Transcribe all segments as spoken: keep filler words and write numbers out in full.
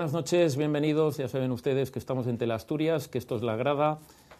buenas noches, bienvenidos. Ya saben ustedes que estamos en Teleasturias, que esto es La Grada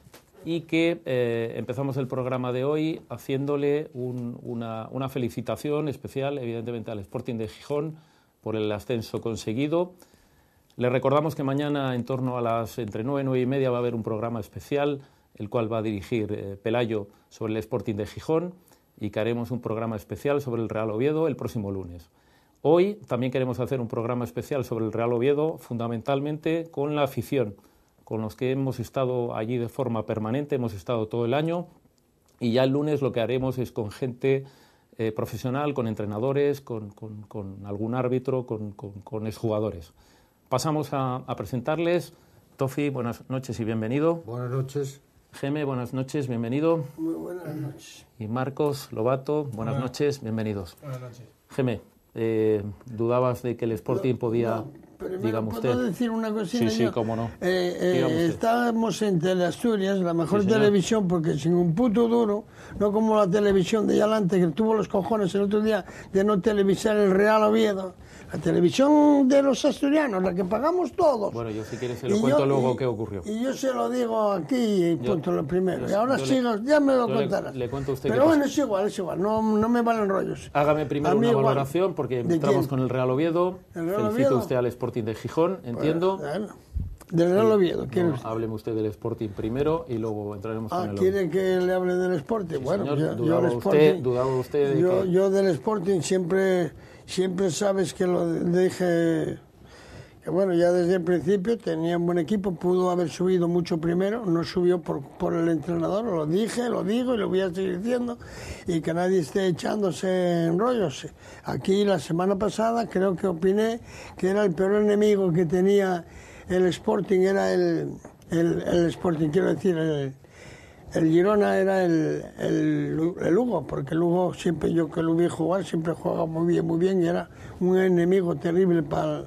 y que eh, empezamos el programa de hoy haciéndole un, una, una felicitación especial, evidentemente, al Sporting de Gijón por el ascenso conseguido. Les recordamos que mañana, en torno a las entre nueve y nueve y media, va a haber un programa especial, el cual va a dirigir eh, Pelayo sobre el Sporting de Gijón, y que haremos un programa especial sobre el Real Oviedo el próximo lunes. Hoy también queremos hacer un programa especial sobre el Real Oviedo, fundamentalmente con la afición, con los que hemos estado allí de forma permanente, hemos estado todo el año, y ya el lunes lo que haremos es con gente eh, profesional, con entrenadores, con, con, con algún árbitro, con, con, con exjugadores. Pasamos a, a presentarles. Tofi, buenas noches y bienvenido. Buenas noches. Geme, buenas noches, bienvenido. Muy buenas noches. Y Marcos Lobato, buenas Buenas. noches, bienvenidos. Buenas noches. Geme, eh, ¿dudabas de que el Sporting podía, No, primero, digamos ¿puedo usted? decir una cosita? Sí, sí, yo? cómo no. Eh, eh, Dígame usted. estábamos en Teleasturias, la mejor Sí, señor. televisión, porque sin un puto duro, no como la televisión de Yalante, que tuvo los cojones el otro día de no televisar el Real Oviedo. La televisión de los asturianos, la que pagamos todos. Bueno, yo si quieres se lo Y cuento yo- luego y- qué ocurrió. Y yo se lo digo aquí y Yo- punto lo primero. yo- y ahora yo sí, le- ya me lo yo le- contarás. le cuento a usted Pero qué bueno, pasa. es igual, es igual, no, no me valen rollos. Hágame primero A mí una igual. valoración, porque ¿De entramos quién? con el Real Oviedo. ¿El Real Felicito Oviedo? usted al Sporting de Gijón, entiendo. Bueno, del Real Oviedo, ¿quiere No, usted? hábleme usted del Sporting primero y luego entraremos Ah, con el ¿quiere que le hable del Sporting? bueno, señor, yo, yo dudaba del usted- Sporting, dudaba usted de yo, que- yo del Sporting siempre, siempre sabes que lo dije, que bueno, ya desde el principio tenía un buen equipo, pudo haber subido mucho primero, no subió por, por el entrenador, lo dije, lo digo y lo voy a seguir diciendo, y que nadie esté echándose en rollos. Aquí la semana pasada creo que opiné que era el peor enemigo que tenía el Sporting, era el, el, el Sporting, quiero decir, el, el Girona era el, el, el Lugo, porque el Lugo siempre, yo que lo vi jugar, siempre jugaba muy bien, muy bien, y era un enemigo terrible para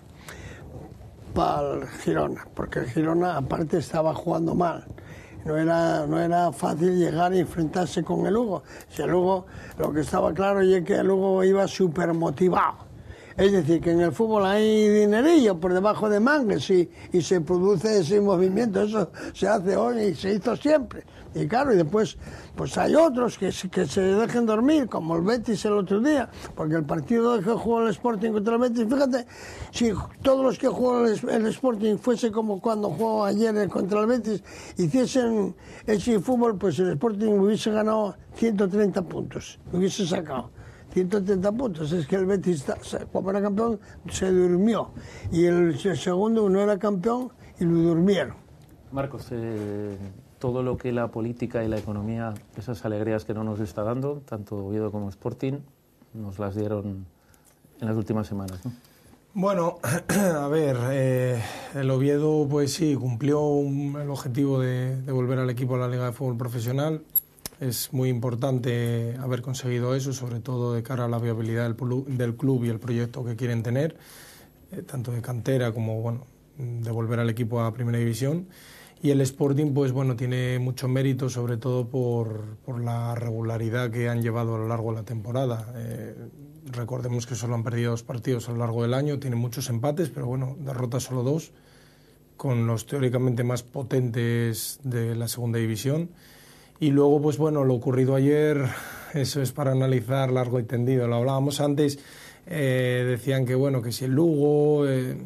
para el Girona, porque el Girona aparte estaba jugando mal. No era, no era fácil llegar y enfrentarse con el Lugo. Si el Lugo, lo que estaba claro es que el Lugo iba súper motivado. Es decir, que en el fútbol hay dinerillo por debajo de mangas y, y se produce ese movimiento. Eso se hace hoy y se hizo siempre. Y claro, y después pues hay otros que, se- que se dejen dormir, como el Betis el otro día, porque el partido que jugó el Sporting contra el Betis, fíjate, si todos los que jugó el, el Sporting fuese como cuando jugó ayer contra el Betis, hiciesen ese fútbol, pues el Sporting hubiese ganado ciento treinta puntos, hubiese sacado ciento treinta puntos. Es que el Betis, como era campeón, se durmió. Y el, el segundo no era campeón y lo durmieron. Marcos, eh, todo lo que la política y la economía, esas alegrías que no nos está dando, tanto Oviedo como Sporting, nos las dieron en las últimas semanas, ¿no? Bueno, a ver, eh, el Oviedo pues sí, cumplió un- el objetivo de, de volver al equipo a la Liga de Fútbol Profesional. Es muy importante haber conseguido eso, sobre todo de cara a la viabilidad del, plu- del club y el proyecto que quieren tener, eh, tanto de cantera como bueno, de volver al equipo a Primera División. Y el Sporting, pues bueno, tiene mucho mérito, sobre todo por, por la regularidad que han llevado a lo largo de la temporada. Eh, recordemos que solo han perdido dos partidos a lo largo del año, tienen muchos empates, pero bueno, derrotas solo dos, con los teóricamente más potentes de la Segunda División. Y luego, pues bueno, lo ocurrido ayer, eso es para analizar largo y tendido. Lo hablábamos antes, eh, decían que bueno, que si el Lugo... Eh,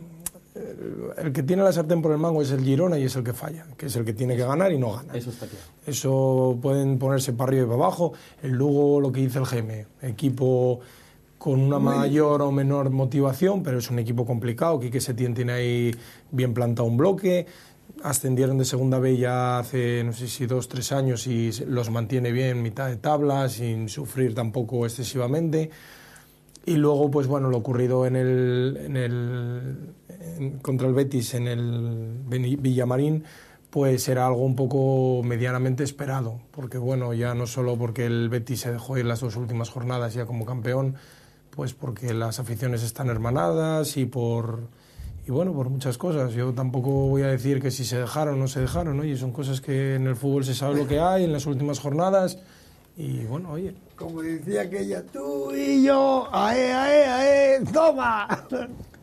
el que tiene la sartén por el mango es el Girona y es el que falla, que es el que tiene que ganar y no gana. Eso está claro. Eso pueden ponerse para arriba y para abajo. El Lugo, lo que dice el G M, equipo con una mayor o menor motivación, pero es un equipo complicado. Quique Setién tiene ahí bien plantado un bloque. Ascendieron de Segunda B ya hace, no sé si dos, tres años y los mantiene bien mitad de tabla, sin sufrir tampoco excesivamente. Y luego, pues bueno, lo ocurrido en el, en el en, contra el Betis en el Villamarín, pues era algo un poco medianamente esperado, porque bueno, ya no solo porque el Betis se dejó ir las dos últimas jornadas ya como campeón, pues porque las aficiones están hermanadas y por y bueno, por muchas cosas. Yo tampoco voy a decir que si se dejaron o no se dejaron, ¿no? Y son cosas que en el fútbol se sabe lo que hay en las últimas jornadas. Y bueno, oye. Como decía aquella, tú y yo, ae, ae, ae, toma.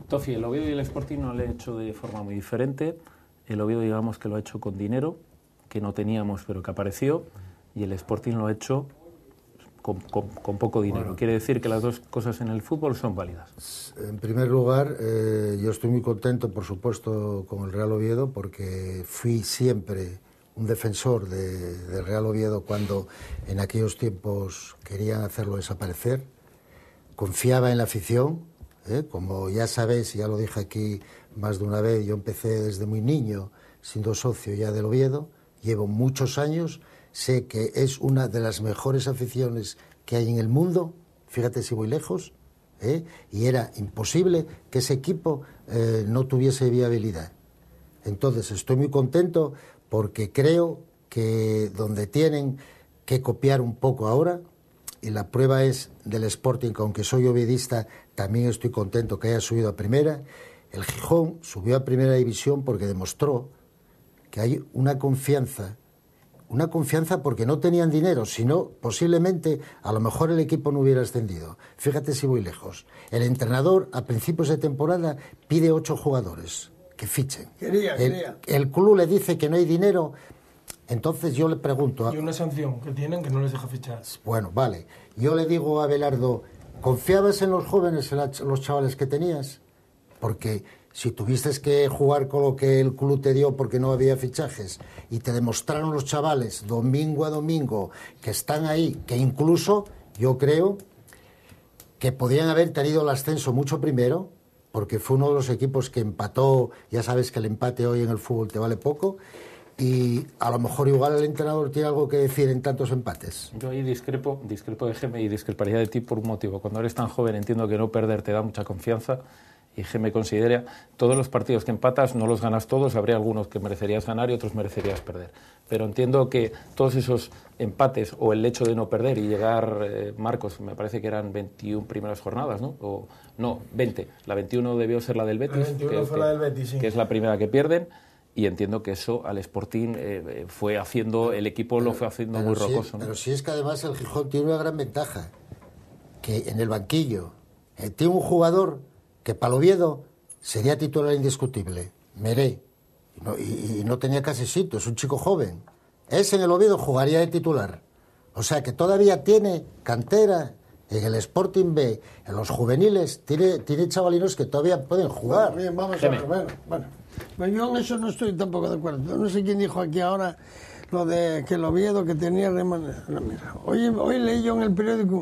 Tofi, el Oviedo y el Sporting no lo he hecho de forma muy diferente. El Oviedo, digamos que lo ha hecho con dinero, que no teníamos, pero que apareció, y el Sporting lo ha hecho con, con, con poco dinero. Bueno, quiere decir que las dos cosas en el fútbol son válidas. En primer lugar, eh, yo estoy muy contento, por supuesto, con el Real Oviedo, porque fui siempre un defensor de, del Real Oviedo cuando en aquellos tiempos querían hacerlo desaparecer. Confiaba en la afición, ¿eh? Como ya sabéis, ya lo dije aquí más de una vez, yo empecé desde muy niño, siendo socio ya del Oviedo, llevo muchos años, sé que es una de las mejores aficiones que hay en el mundo, fíjate si voy lejos, ¿eh? Y era imposible que ese equipo eh, no tuviese viabilidad. Entonces estoy muy contento porque creo que donde tienen que copiar un poco ahora, y la prueba es del Sporting, que aunque soy oviedista, también estoy contento que haya subido a primera. El Gijón subió a primera división porque demostró que hay una confianza, una confianza porque no tenían dinero, sino posiblemente a lo mejor el equipo no hubiera ascendido. Fíjate si voy lejos. El entrenador a principios de temporada pide ocho jugadores que fichen. Quería, el, quería. el club le dice que no hay dinero. Entonces yo le pregunto... Y una sanción que tienen que no les deja fichar. Bueno, vale. Yo le digo a Abelardo, ¿confiabas en los jóvenes, en los chavales que tenías? Porque si tuviste que jugar con lo que el club te dio porque no había fichajes y te demostraron los chavales domingo a domingo que están ahí, que incluso yo creo que podían haber tenido el ascenso mucho primero, porque fue uno de los equipos que empató, ya sabes que el empate hoy en el fútbol te vale poco, y a lo mejor igual el entrenador tiene algo que decir en tantos empates. Yo ahí discrepo, discrepo de Geme y discreparía de ti por un motivo. Cuando eres tan joven entiendo que no perder te da mucha confianza y Geme considera todos los partidos que empatas no los ganas todos, habría algunos que merecerías ganar y otros merecerías perder. Pero entiendo que todos esos empates o el hecho de no perder y llegar, eh, Marcos, me parece que eran veintiuna primeras jornadas, ¿no? O, no, veinte. La veintiuno debió ser la del Betis, La veintiuno que, fue que, la del Betis, sí. que es la primera que pierden. Y entiendo que eso al Sporting eh, fue haciendo, el equipo lo fue haciendo pero muy si, rocoso, ¿no? Pero si es que además el Gijón tiene una gran ventaja, que en el banquillo eh, tiene un jugador que para el Oviedo sería titular indiscutible, Meré, y no, y, y no tenía casi sitio, es un chico joven. Ese en el Oviedo jugaría de titular. O sea que todavía tiene cantera. En el Sporting B, en los juveniles, tiene, tiene chavalinos que todavía pueden jugar. Bueno, bien, vamos a ver, bueno, bueno. Pero yo en eso no estoy tampoco de acuerdo. No sé quién dijo aquí ahora lo de que el Oviedo que tenía reman... no, mira, hoy, hoy leí yo en el periódico,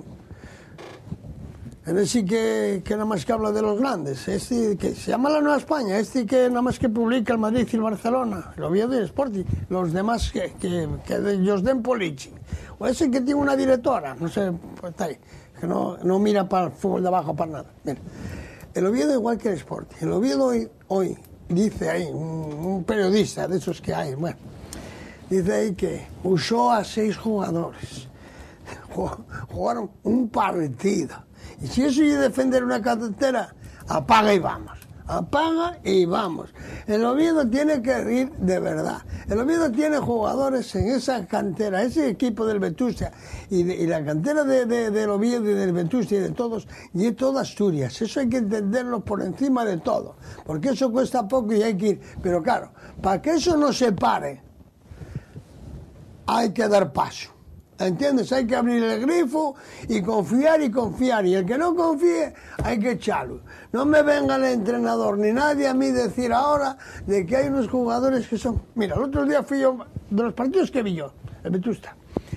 en ese que, que nada más que habla de los grandes, este que se llama La Nueva España, este que nada más que publica el Madrid y el Barcelona, el Oviedo y el Sporting, los demás que, que, que ellos den polichi. O ese que tiene una directora, no sé, pues está ahí, que no, no mira para el fútbol de abajo para nada. Mira, el Oviedo igual que el Sporting. El Oviedo hoy, hoy dice ahí, un, un periodista de esos que hay, bueno, dice ahí que usó a seis jugadores, jugaron un partido. Y si eso es defender una cantera, apaga y vamos. Apaga y vamos. El Oviedo tiene que ir de verdad. El Oviedo tiene jugadores en esa cantera, ese equipo del Vetusta y, de, y la cantera de, de, del Oviedo y del Vetusta y de todos, y de toda Asturias. Eso hay que entenderlo por encima de todo, porque eso cuesta poco y hay que ir. Pero claro, para que eso no se pare, hay que dar paso. ¿Entiendes? Hay que abrir el grifo y confiar y confiar. Y el que no confíe, hay que echarlo. No me venga el entrenador ni nadie a mí decir ahora de que hay unos jugadores que son... Mira, el otro día fui yo, de los partidos que vi yo, el Vetusta.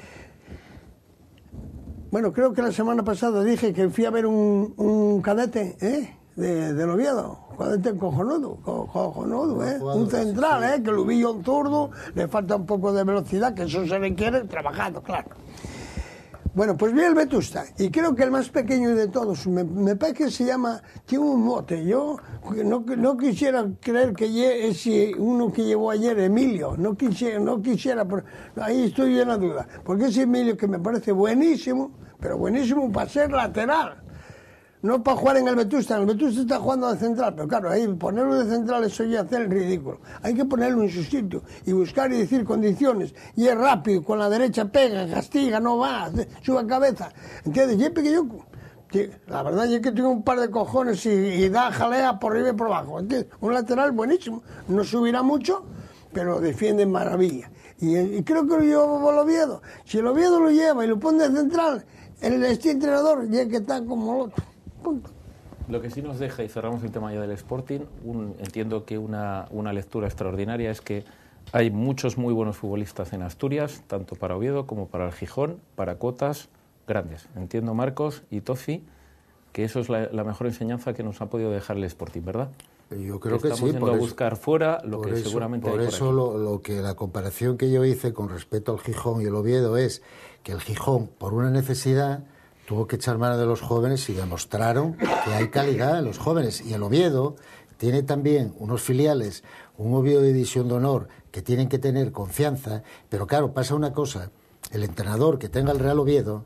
Bueno, creo que la semana pasada dije que fui a ver un, un cadete, ¿eh? De, del Oviedo. Cadete cojonudo, co, cojonudo, ¿eh? Un central, ¿eh? Que lo vi yo un zurdo, le falta un poco de velocidad, que eso se requiere trabajando, claro. Bueno, pues vi el Vetusta, y creo que el más pequeño de todos, me, me parece que se llama, tiene un mote, yo no, no quisiera creer que es uno que llevó ayer, Emilio, no quisiera, no quisiera, pero ahí estoy en la duda, porque es Emilio que me parece buenísimo, pero buenísimo para ser lateral. No para jugar en el Vetusta, en el Vetusta está jugando de central, pero claro, ahí ponerlo de central eso ya hacer el ridículo. Hay que ponerlo en su sitio y buscar y decir condiciones. Y es rápido, con la derecha pega, castiga, no va, sube cabeza. ¿Entiendes? Y es pequeño, La verdad es que tiene un par de cojones y, y da jalea por arriba y por abajo. Un lateral buenísimo. No subirá mucho, pero defiende maravilla. Y, y creo que lo lleva el Oviedo. Si el Oviedo lo lleva y lo pone de central, el este entrenador ya que está como el otro. Punto. Lo que sí nos deja, y cerramos el tema ya del Sporting, un, entiendo que una, una lectura extraordinaria es que hay muchos muy buenos futbolistas en Asturias, tanto para Oviedo como para el Gijón, para cuotas grandes. Entiendo, Marcos y Tofi, que eso es la, la mejor enseñanza que nos ha podido dejar el Sporting, ¿verdad? Yo creo que, que sí. Estamos yendo a buscar eso, fuera lo que eso, seguramente por hay Por eso lo, lo que la comparación que yo hice con respecto al Gijón y el Oviedo es que el Gijón, por una necesidad, tuvo que echar mano de los jóvenes y demostraron que hay calidad en los jóvenes. Y el Oviedo tiene también unos filiales, un Oviedo de División de Honor, que tienen que tener confianza. Pero claro, pasa una cosa, el entrenador que tenga el Real Oviedo,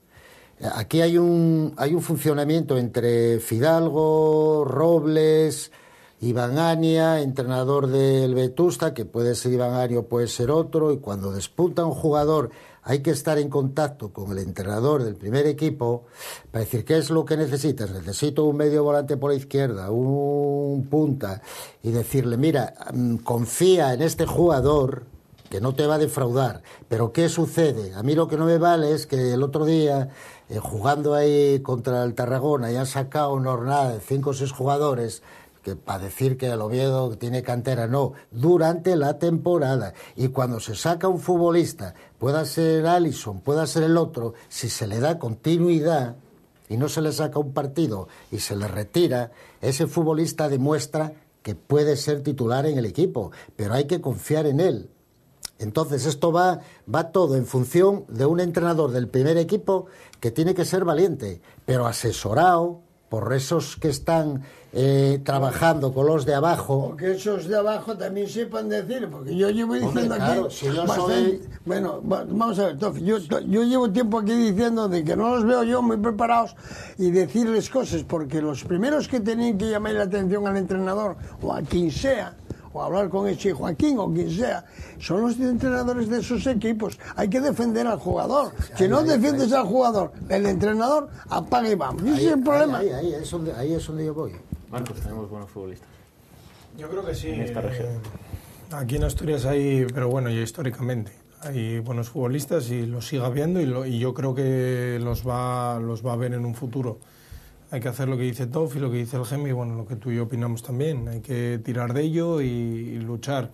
aquí hay un, hay un funcionamiento entre Fidalgo, Robles, Iván Ania, entrenador del Vetusta, que puede ser Iván Ania o puede ser otro, y cuando despunta un jugador hay que estar en contacto con el entrenador del primer equipo para decir qué es lo que necesitas. Necesito un medio volante por la izquierda, un punta, y decirle, mira, confía en este jugador que no te va a defraudar. Pero ¿qué sucede? A mí lo que no me vale es que el otro día, eh, jugando ahí contra el Tarragona, ya han sacado una jornada de cinco o seis jugadores, que para decir que el Oviedo tiene cantera, no, durante la temporada. Y cuando se saca un futbolista, pueda ser Alisson, pueda ser el otro, si se le da continuidad y no se le saca un partido y se le retira, ese futbolista demuestra que puede ser titular en el equipo, pero hay que confiar en él. Entonces esto va, va todo en función de un entrenador del primer equipo que tiene que ser valiente, pero asesorado por esos que están eh, trabajando con los de abajo. Porque esos de abajo también sepan decir, porque yo llevo diciendo. Hombre, claro, aquí... Si yo bastante, soy... Bueno, vamos a ver, Tofi, yo, yo llevo tiempo aquí diciendo de que no los veo yo muy preparados y decirles cosas, porque los primeros que tenían que llamar la atención al entrenador, o a quien sea, o hablar con ese Joaquín o quien sea, son los entrenadores de esos equipos. Hay que defender al jugador. Si no defiendes al jugador, el entrenador apaga y vamos. Ese es el problema. Ahí, ahí, ahí, es donde, ahí es donde yo voy. Marcos, tenemos buenos futbolistas. Yo creo que sí. En esta región. Eh, aquí en Asturias hay, pero bueno, ya históricamente, hay buenos futbolistas y los sigue habiendo y, lo, y yo creo que los va, los va a ver en un futuro. Hay que hacer lo que dice Toff y lo que dice el Gemi, y bueno, lo que tú y yo opinamos también. Hay que tirar de ello y, y luchar.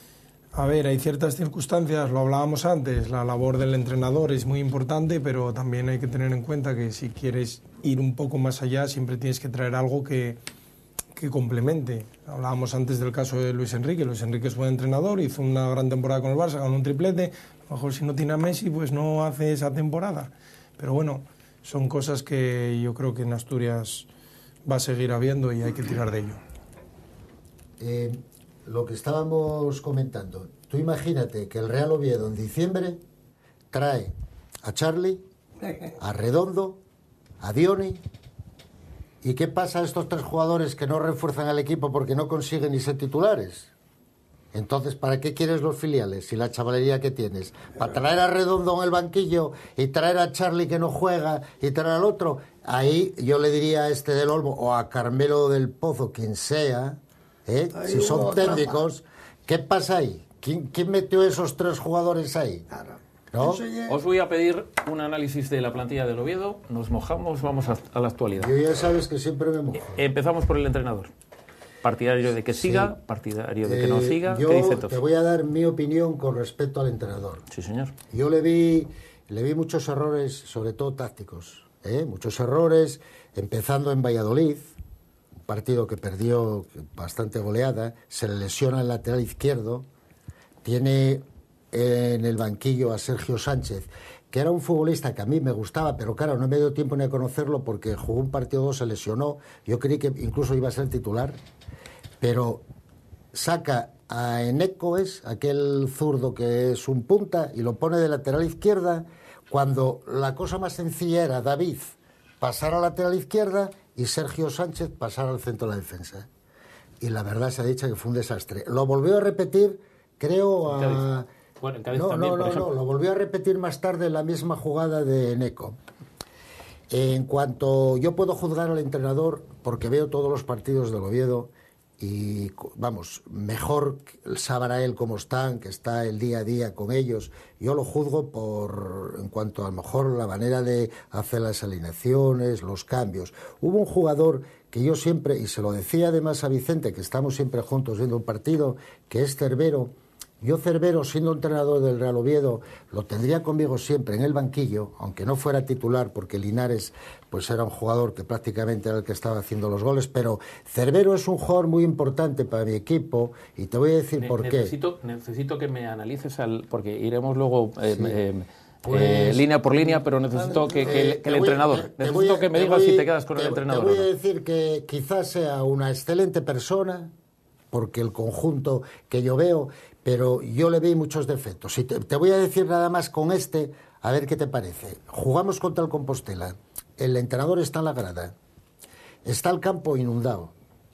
A ver, hay ciertas circunstancias, lo hablábamos antes, la labor del entrenador es muy importante, pero también hay que tener en cuenta que si quieres ir un poco más allá, siempre tienes que traer algo que, que complemente. Hablábamos antes del caso de Luis Enrique. Luis Enrique es buen entrenador, hizo una gran temporada con el Barça, ganó un triplete. A lo mejor si no tiene a Messi, pues no hace esa temporada. Pero bueno, son cosas que yo creo que en Asturias va a seguir habiendo y hay que tirar de ello. Eh, lo que estábamos comentando, tú imagínate que el Real Oviedo en diciembre trae a Charlie, a Redondo, a Dioni, ¿y qué pasa a estos tres jugadores que no refuerzan al equipo porque no consiguen ni ser titulares? Entonces, ¿para qué quieres los filiales y la chavalería que tienes? ¿Para traer a Redondo en el banquillo y traer a Charlie que no juega y traer al otro? Ahí yo le diría a este del Olmo o a Carmelo del Pozo, quien sea, ¿eh? Si son técnicos, ¿qué pasa ahí? ¿Quién, quién metió esos tres jugadores ahí? ¿No? Os voy a pedir un análisis de la plantilla del Oviedo. Nos mojamos, vamos a, a la actualidad. Yo ya sabes que siempre me mojo. Empezamos por el entrenador. Partidario de que siga, sí. Partidario de que no siga. Eh, yo ¿Qué dice Tofi? Te voy a dar mi opinión con respecto al entrenador. Sí, señor. Yo le vi, le vi muchos errores, sobre todo tácticos. ¿eh? Muchos errores, empezando en Valladolid, un partido que perdió bastante goleada, se le lesiona el lateral izquierdo, tiene en el banquillo a Sergio Sánchez, que era un futbolista que a mí me gustaba, pero claro, no me dio tiempo ni a conocerlo porque jugó un partido o dos, se lesionó. Yo creí que incluso iba a ser titular, pero saca a Eneco, es aquel zurdo que es un punta, y lo pone de lateral izquierda, cuando la cosa más sencilla era David pasar a lateral izquierda y Sergio Sánchez pasar al centro de la defensa. Y la verdad se ha dicho que fue un desastre. Lo volvió a repetir, creo, a... Bueno, en Cádiz no, también, no, por no, ejemplo. no, lo volvió a repetir más tarde en la misma jugada de Eneco. En cuanto yo puedo juzgar al entrenador porque veo todos los partidos del Oviedo y, vamos, mejor sabrá él cómo están, que está el día a día con ellos. Yo lo juzgo por, en cuanto a lo mejor la manera de hacer las alineaciones, los cambios. Hubo un jugador que yo siempre, y se lo decía además a Vicente, que estamos siempre juntos viendo un partido, que es Cervero. Yo Cervero, siendo entrenador del Real Oviedo, lo tendría conmigo siempre en el banquillo, aunque no fuera titular, porque Linares pues era un jugador que prácticamente era el que estaba haciendo los goles, pero Cervero es un jugador muy importante para mi equipo, y te voy a decir ne por necesito, qué. Necesito que me analices, al, porque iremos luego eh, Sí. eh, Pues, eh, línea por línea, pero necesito que, que, eh, que el voy, entrenador, te, te necesito a, que me te digas voy, si te quedas con te, el entrenador. Te voy o no. a decir que quizás sea una excelente persona, porque el conjunto que yo veo, pero yo le vi muchos defectos. Y te, te voy a decir nada más con este, a ver qué te parece. Jugamos contra el Compostela, el entrenador está en la grada, está el campo inundado,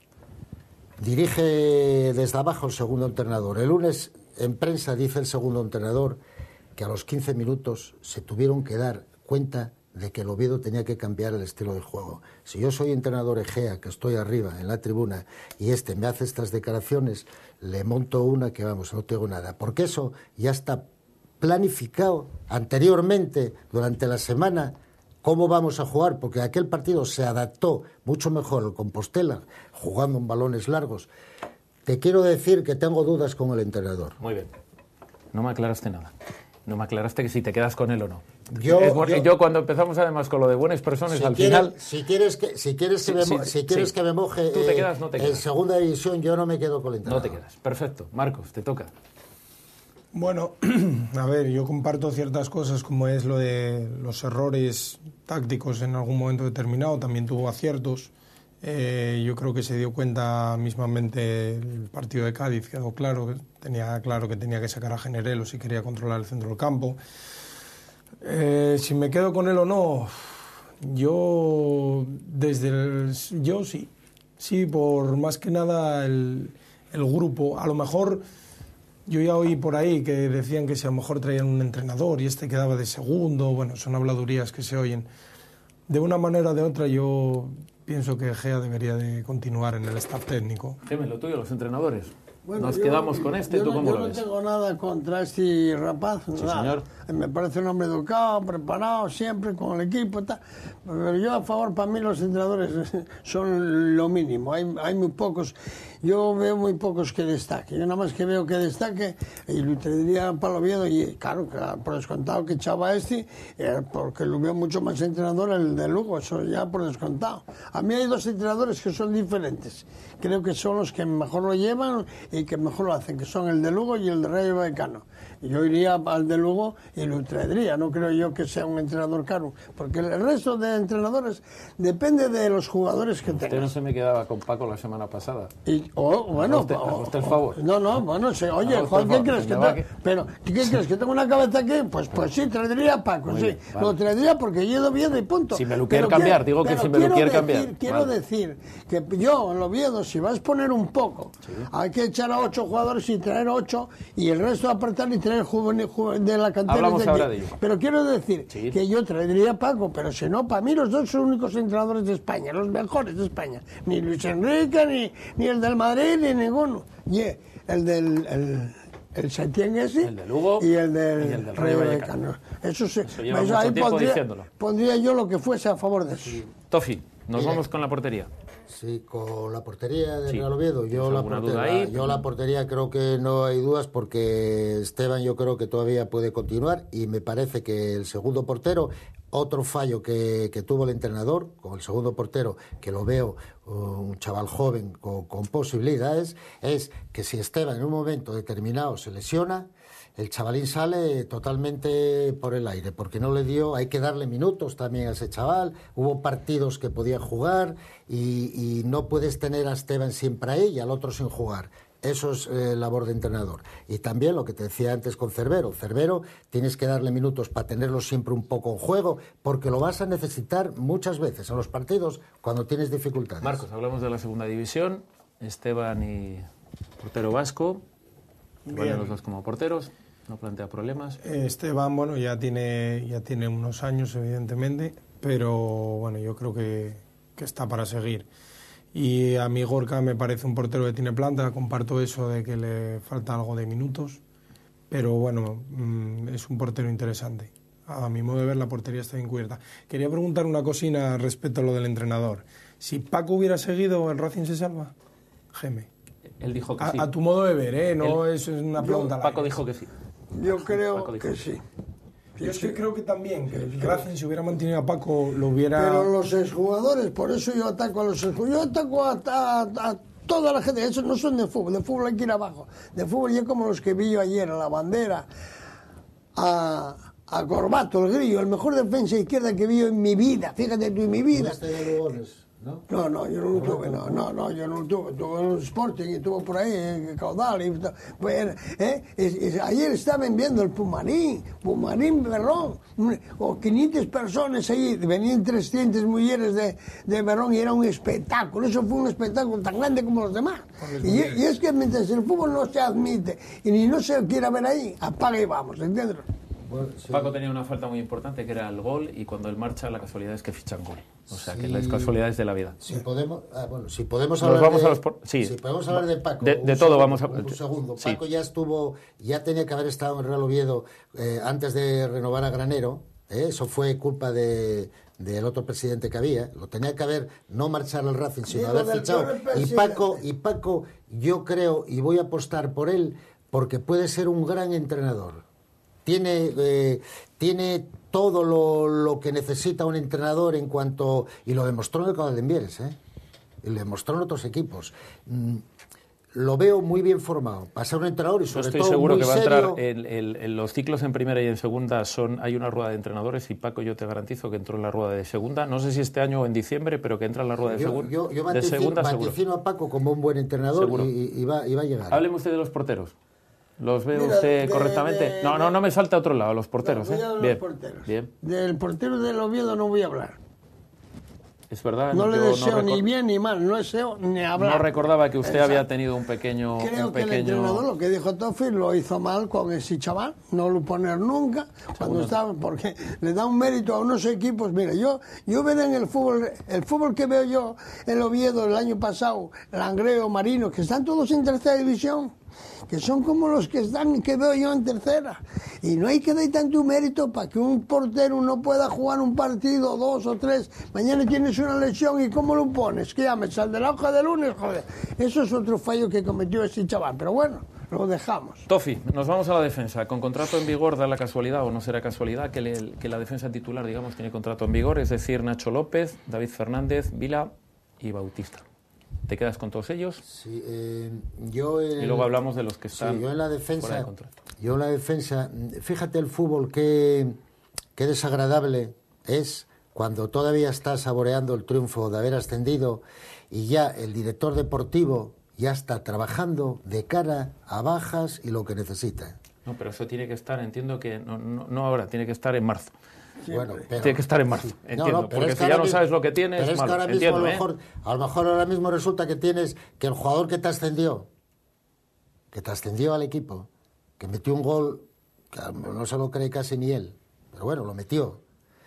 dirige desde abajo el segundo entrenador. El lunes en prensa dice el segundo entrenador que a los quince minutos se tuvieron que dar cuenta de que el Oviedo tenía que cambiar el estilo de juego. Si yo soy entrenador Egea, que estoy arriba en la tribuna, y este me hace estas declaraciones, le monto una que, vamos, no tengo nada. Porque eso ya está planificado anteriormente, durante la semana, cómo vamos a jugar, porque aquel partido se adaptó mucho mejor al Compostela, jugando en balones largos. Te quiero decir que tengo dudas con el entrenador. Muy bien. No me aclaraste nada. No me aclaraste que si te quedas con él o no. Yo, es bueno, yo, yo cuando empezamos además con lo de buenas personas, si al quieres, final... Si quieres que, si quieres que, Sí, me, sí, si quieres sí. que me moje Tú te eh, quedas, no te en quedas. segunda división, yo no me quedo con el No entrenador. te quedas. Perfecto. Marcos, te toca. Bueno, a ver, yo comparto ciertas cosas como es lo de los errores tácticos en algún momento determinado, también tuvo aciertos. Eh, yo creo que se dio cuenta mismamente el partido de Cádiz, quedó claro, tenía claro que tenía que sacar a Generelo si quería controlar el centro del campo. Eh, si me quedo con él o no, yo desde el, yo sí, sí, por más que nada el, el grupo, a lo mejor yo ya oí por ahí que decían que si a lo mejor traían un entrenador y este quedaba de segundo, bueno, son habladurías que se oyen. De una manera o de otra yo pienso que Gea debería de continuar en el staff técnico. Geme, lo tuyo, los entrenadores. Bueno, Nos yo, quedamos con este, yo ¿tú no, cómo yo lo no ves? tengo nada contra este rapaz, Sí, nada. señor. Me parece un hombre educado, preparado, siempre con el equipo y tal. Pero yo a favor, para mí los entrenadores son lo mínimo. Hay, hay muy pocos, yo veo muy pocos que destaquen. Yo nada más que veo que destaque, y lo tendría para el Oviedo, y claro, por descontado que echaba a este, eh, porque lo veo mucho más entrenador el de Lugo, eso ya por descontado. A mí hay dos entrenadores que son diferentes. Creo que son los que mejor lo llevan y que mejor lo hacen, que son el de Lugo y el de Rayo Vallecano. Yo iría al de Lugo y lo traería, no creo yo que sea un entrenador caro, porque el resto de entrenadores depende de los jugadores que Usted no tengan. se me quedaba con Paco la semana pasada. Y, o, bueno, Haga usted- haga usted el favor. No, no, bueno, sí, oye, Haga usted Juan, el ¿qué favor, crees que que me va te- que- pero ¿qué crees que tengo una cabeza aquí? Pues pues sí, traería a Paco, Muy sí. bien, vale. Lo traería porque yo he ido bien y punto. Si me lo Pero quiere cambiar, quiero- digo que pero si me lo quiero quiere decir- cambiar. Quiero Vale. decir que yo en lo Oviedo, si vas a poner un poco, hay que echar a ocho jugadores y traer ocho y el resto apretar y traer juvenil, juvenil de la cantera. Hablamos de aquí. ahora de ello. Pero quiero decir Sí. que yo traería a Paco, pero si no, para mí los dos son los únicos entrenadores de España, los mejores de España. Ni Luis Enrique, ni, ni el del Madrid, ni ninguno. Y el del... El, el Setién ese El de Lugo y el del, y el del Rayo Rayo Vallecano. Eso sí. Eso lleva Eso mucho ahí tiempo pondría, diciéndolo. pondría yo lo que fuese a favor de eso. Tofi, nos Mira. vamos con la portería. Sí, con la portería del Sí. Real Oviedo. Yo ¿Tienes la, alguna duda portería, ahí? yo la portería creo que no hay dudas porque Esteban yo creo que todavía puede continuar y me parece que el segundo portero, otro fallo que, que tuvo el entrenador con el segundo portero, que lo veo uh, un chaval joven con, con posibilidades, es que si Esteban en un momento determinado se lesiona, el chavalín sale totalmente por el aire, porque no le dio, hay que darle minutos también a ese chaval, hubo partidos que podía jugar y, y no puedes tener a Esteban siempre ahí y al otro sin jugar. Eso es eh, labor de entrenador. Y también lo que te decía antes con Cervero. Cervero tienes que darle minutos para tenerlo siempre un poco en juego, porque lo vas a necesitar muchas veces en los partidos cuando tienes dificultades. Marcos, hablamos de la segunda división. Esteban y portero vasco. Valen los dos como porteros. No plantea problemas. Esteban, bueno, ya tiene, ya tiene unos años, evidentemente. pero bueno, yo creo que, que está para seguir. Y a mí Gorka me parece un portero que tiene planta, comparto eso de que le falta algo de minutos, pero bueno, mmm, es un portero interesante. A mi modo de ver, la portería está bien cubierta. Quería preguntar una cosina respecto a lo del entrenador. Si Paco hubiera seguido, ¿el Racing se salva? Geme. Él dijo que a, sí. A tu modo de ver, ¿eh? No Él, es una pregunta. Yo, Paco dijo que sí. Yo creo que que sí. Yo es que creo que también, que el Racing si hubiera mantenido a Paco lo hubiera... Pero los exjugadores, por eso yo ataco a los exjugadores. Yo ataco a, a, a toda la gente. Esos no son de fútbol, de fútbol hay que ir abajo. De fútbol yo como los que vi yo ayer, a La Bandera, a, a Corbato, el Grillo, el mejor defensa izquierda que vi yo en mi vida. Fíjate tú, en mi vida. ¿No? No, no, yo no lo tuve, no, no, no, yo no lo tuve, tuve en el Sporting y tuve por ahí en Caudal. Y, pues, eh, es, es, ayer estaban viendo el Pumarín, Pumarín Berrón, o quinientas personas ahí, venían trescientas mujeres de, de Berrón y era un espectáculo, eso fue un espectáculo tan grande como los demás. Y, y es que mientras el fútbol no se admite y ni no se quiera ver ahí, apaga y vamos, ¿entiendes? Bueno, sí. Paco tenía una falta muy importante que era el gol y cuando él marcha la casualidad es que fichan gol. O sea, sí, que las casualidades de la vida. Si podemos, ah, bueno, si podemos hablar vamos de, a los por... sí. si podemos hablar de Paco. De, de todo segundo, vamos a un segundo. sí. Paco ya estuvo, ya tenía que haber estado en Real Oviedo eh, antes de renovar a Granero. Eh, eso fue culpa de del otro presidente que había. Lo tenía que haber no marchar al Racing, sino haber fichado. Y Paco, y Paco, yo creo y voy a apostar por él porque puede ser un gran entrenador. Tiene, eh, tiene todo lo, lo que necesita un entrenador en cuanto... Y lo demostró en el Caudal de Envieres, ¿eh? Y lo demostró en otros equipos. Mm, lo veo muy bien formado. Para ser un entrenador y sobre Yo estoy todo seguro muy que va serio. a entrar en, en, en los ciclos en primera y en segunda. Son Hay una rueda de entrenadores y Paco yo te garantizo que entró en la rueda de segunda. No sé si este año o en diciembre, pero que entra en la rueda de, yo, segun, yo, yo de segunda. Yo vaticino a Paco como un buen entrenador y, y, va, y va a llegar. Hábleme usted de los porteros. ¿Los ve Mira, usted de, correctamente? De, no, no, no me salte a otro lado, los porteros. No, ¿eh? de Bien. Los porteros. Bien. Del portero del Oviedo no voy a hablar. Es verdad. No le yo deseo no ni bien ni mal, no deseo ni hablar. No recordaba que usted Exacto. había tenido un pequeño... Creo un que pequeño... el entrenador, lo que dijo Tofi, lo hizo mal con ese chaval, no lo poner nunca, cuando estaba, porque le da un mérito a unos equipos. Mira, yo yo veo en el fútbol, el fútbol que veo yo, el Oviedo el año pasado, Langreo, Marino, que están todos en tercera división, que son como los que están, que veo yo en tercera. Y no hay que dar tanto mérito para que un portero no pueda jugar un partido, dos o tres. Mañana tienes una lesión y ¿cómo lo pones? ¿Qué ya me sal de la hoja de lunes? Joder, eso es otro fallo que cometió ese chaval. Pero bueno, lo dejamos. Tofi, nos vamos a la defensa. ¿Con contrato en vigor da la casualidad o no será casualidad que, le, que la defensa titular, digamos, tiene contrato en vigor? Es decir, Nacho López, David Fernández, Vila y Bautista. ¿Te quedas con todos ellos? Sí, eh, yo en, y luego hablamos de los que están sí, yo en la defensa, fuera de contrato. Yo en la defensa, fíjate el fútbol, qué, qué desagradable es cuando todavía estás saboreando el triunfo de haber ascendido y ya el director deportivo ya está trabajando de cara a bajas y lo que necesita. No, pero eso tiene que estar, entiendo que, no, no, no ahora, tiene que estar en marzo. Bueno, pero, tiene que estar en marzo, entiendo, no, no, porque es si ya no sabes lo que tienes, pero es malo, que ahora mismo entiendo, a lo ¿eh? mejor, a lo mejor ahora mismo resulta que tienes que el jugador que te ascendió, que te ascendió al equipo, que metió un gol, que no se lo cree casi ni él, pero bueno, lo metió.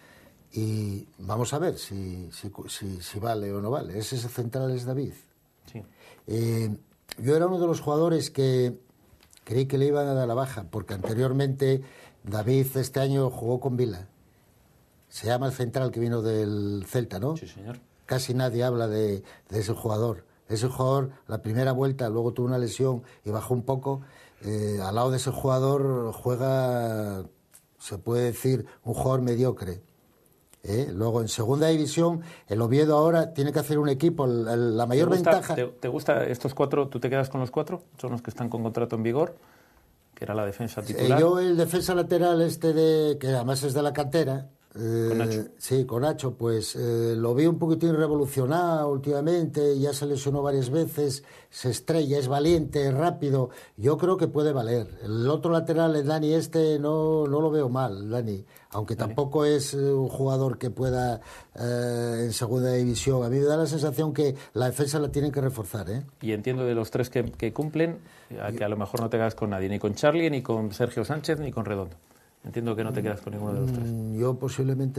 Y vamos a ver si, si, si, si vale o no vale. Ese central es David. Sí. Eh, yo era uno de los jugadores que creí que le iban a dar la baja, porque anteriormente David este año jugó con Vila. Se llama el central que vino del Celta, ¿no? Sí, señor. Casi nadie habla de, de ese jugador. Ese jugador, la primera vuelta, luego tuvo una lesión y bajó un poco. Eh, al lado de ese jugador juega, se puede decir, un jugador mediocre. ¿Eh? Luego, en segunda división, el Oviedo ahora tiene que hacer un equipo. El, el, la mayor ¿Te gusta, ventaja... ¿te, ¿Te gusta estos cuatro? ¿Tú te quedas con los cuatro? Son los que están con contrato en vigor, que era la defensa titular. Eh, yo, el defensa lateral este, de que además es de la cantera... Eh, con Nacho. Sí, con Nacho, pues eh, lo vi un poquitín revolucionado últimamente, ya se lesionó varias veces, se estrella, es valiente, es rápido, yo creo que puede valer. El otro lateral, el Dani este, no, no lo veo mal, Dani, aunque Dani. Tampoco es un jugador que pueda eh, en segunda división. A mí me da la sensación que la defensa la tienen que reforzar, ¿eh? Y entiendo de los tres que, que cumplen, a que a lo mejor no te quedas con nadie, ni con Charlie, ni con Sergio Sánchez, ni con Redondo. Entiendo que no te quedas con ninguno de los tres. Yo posiblemente no.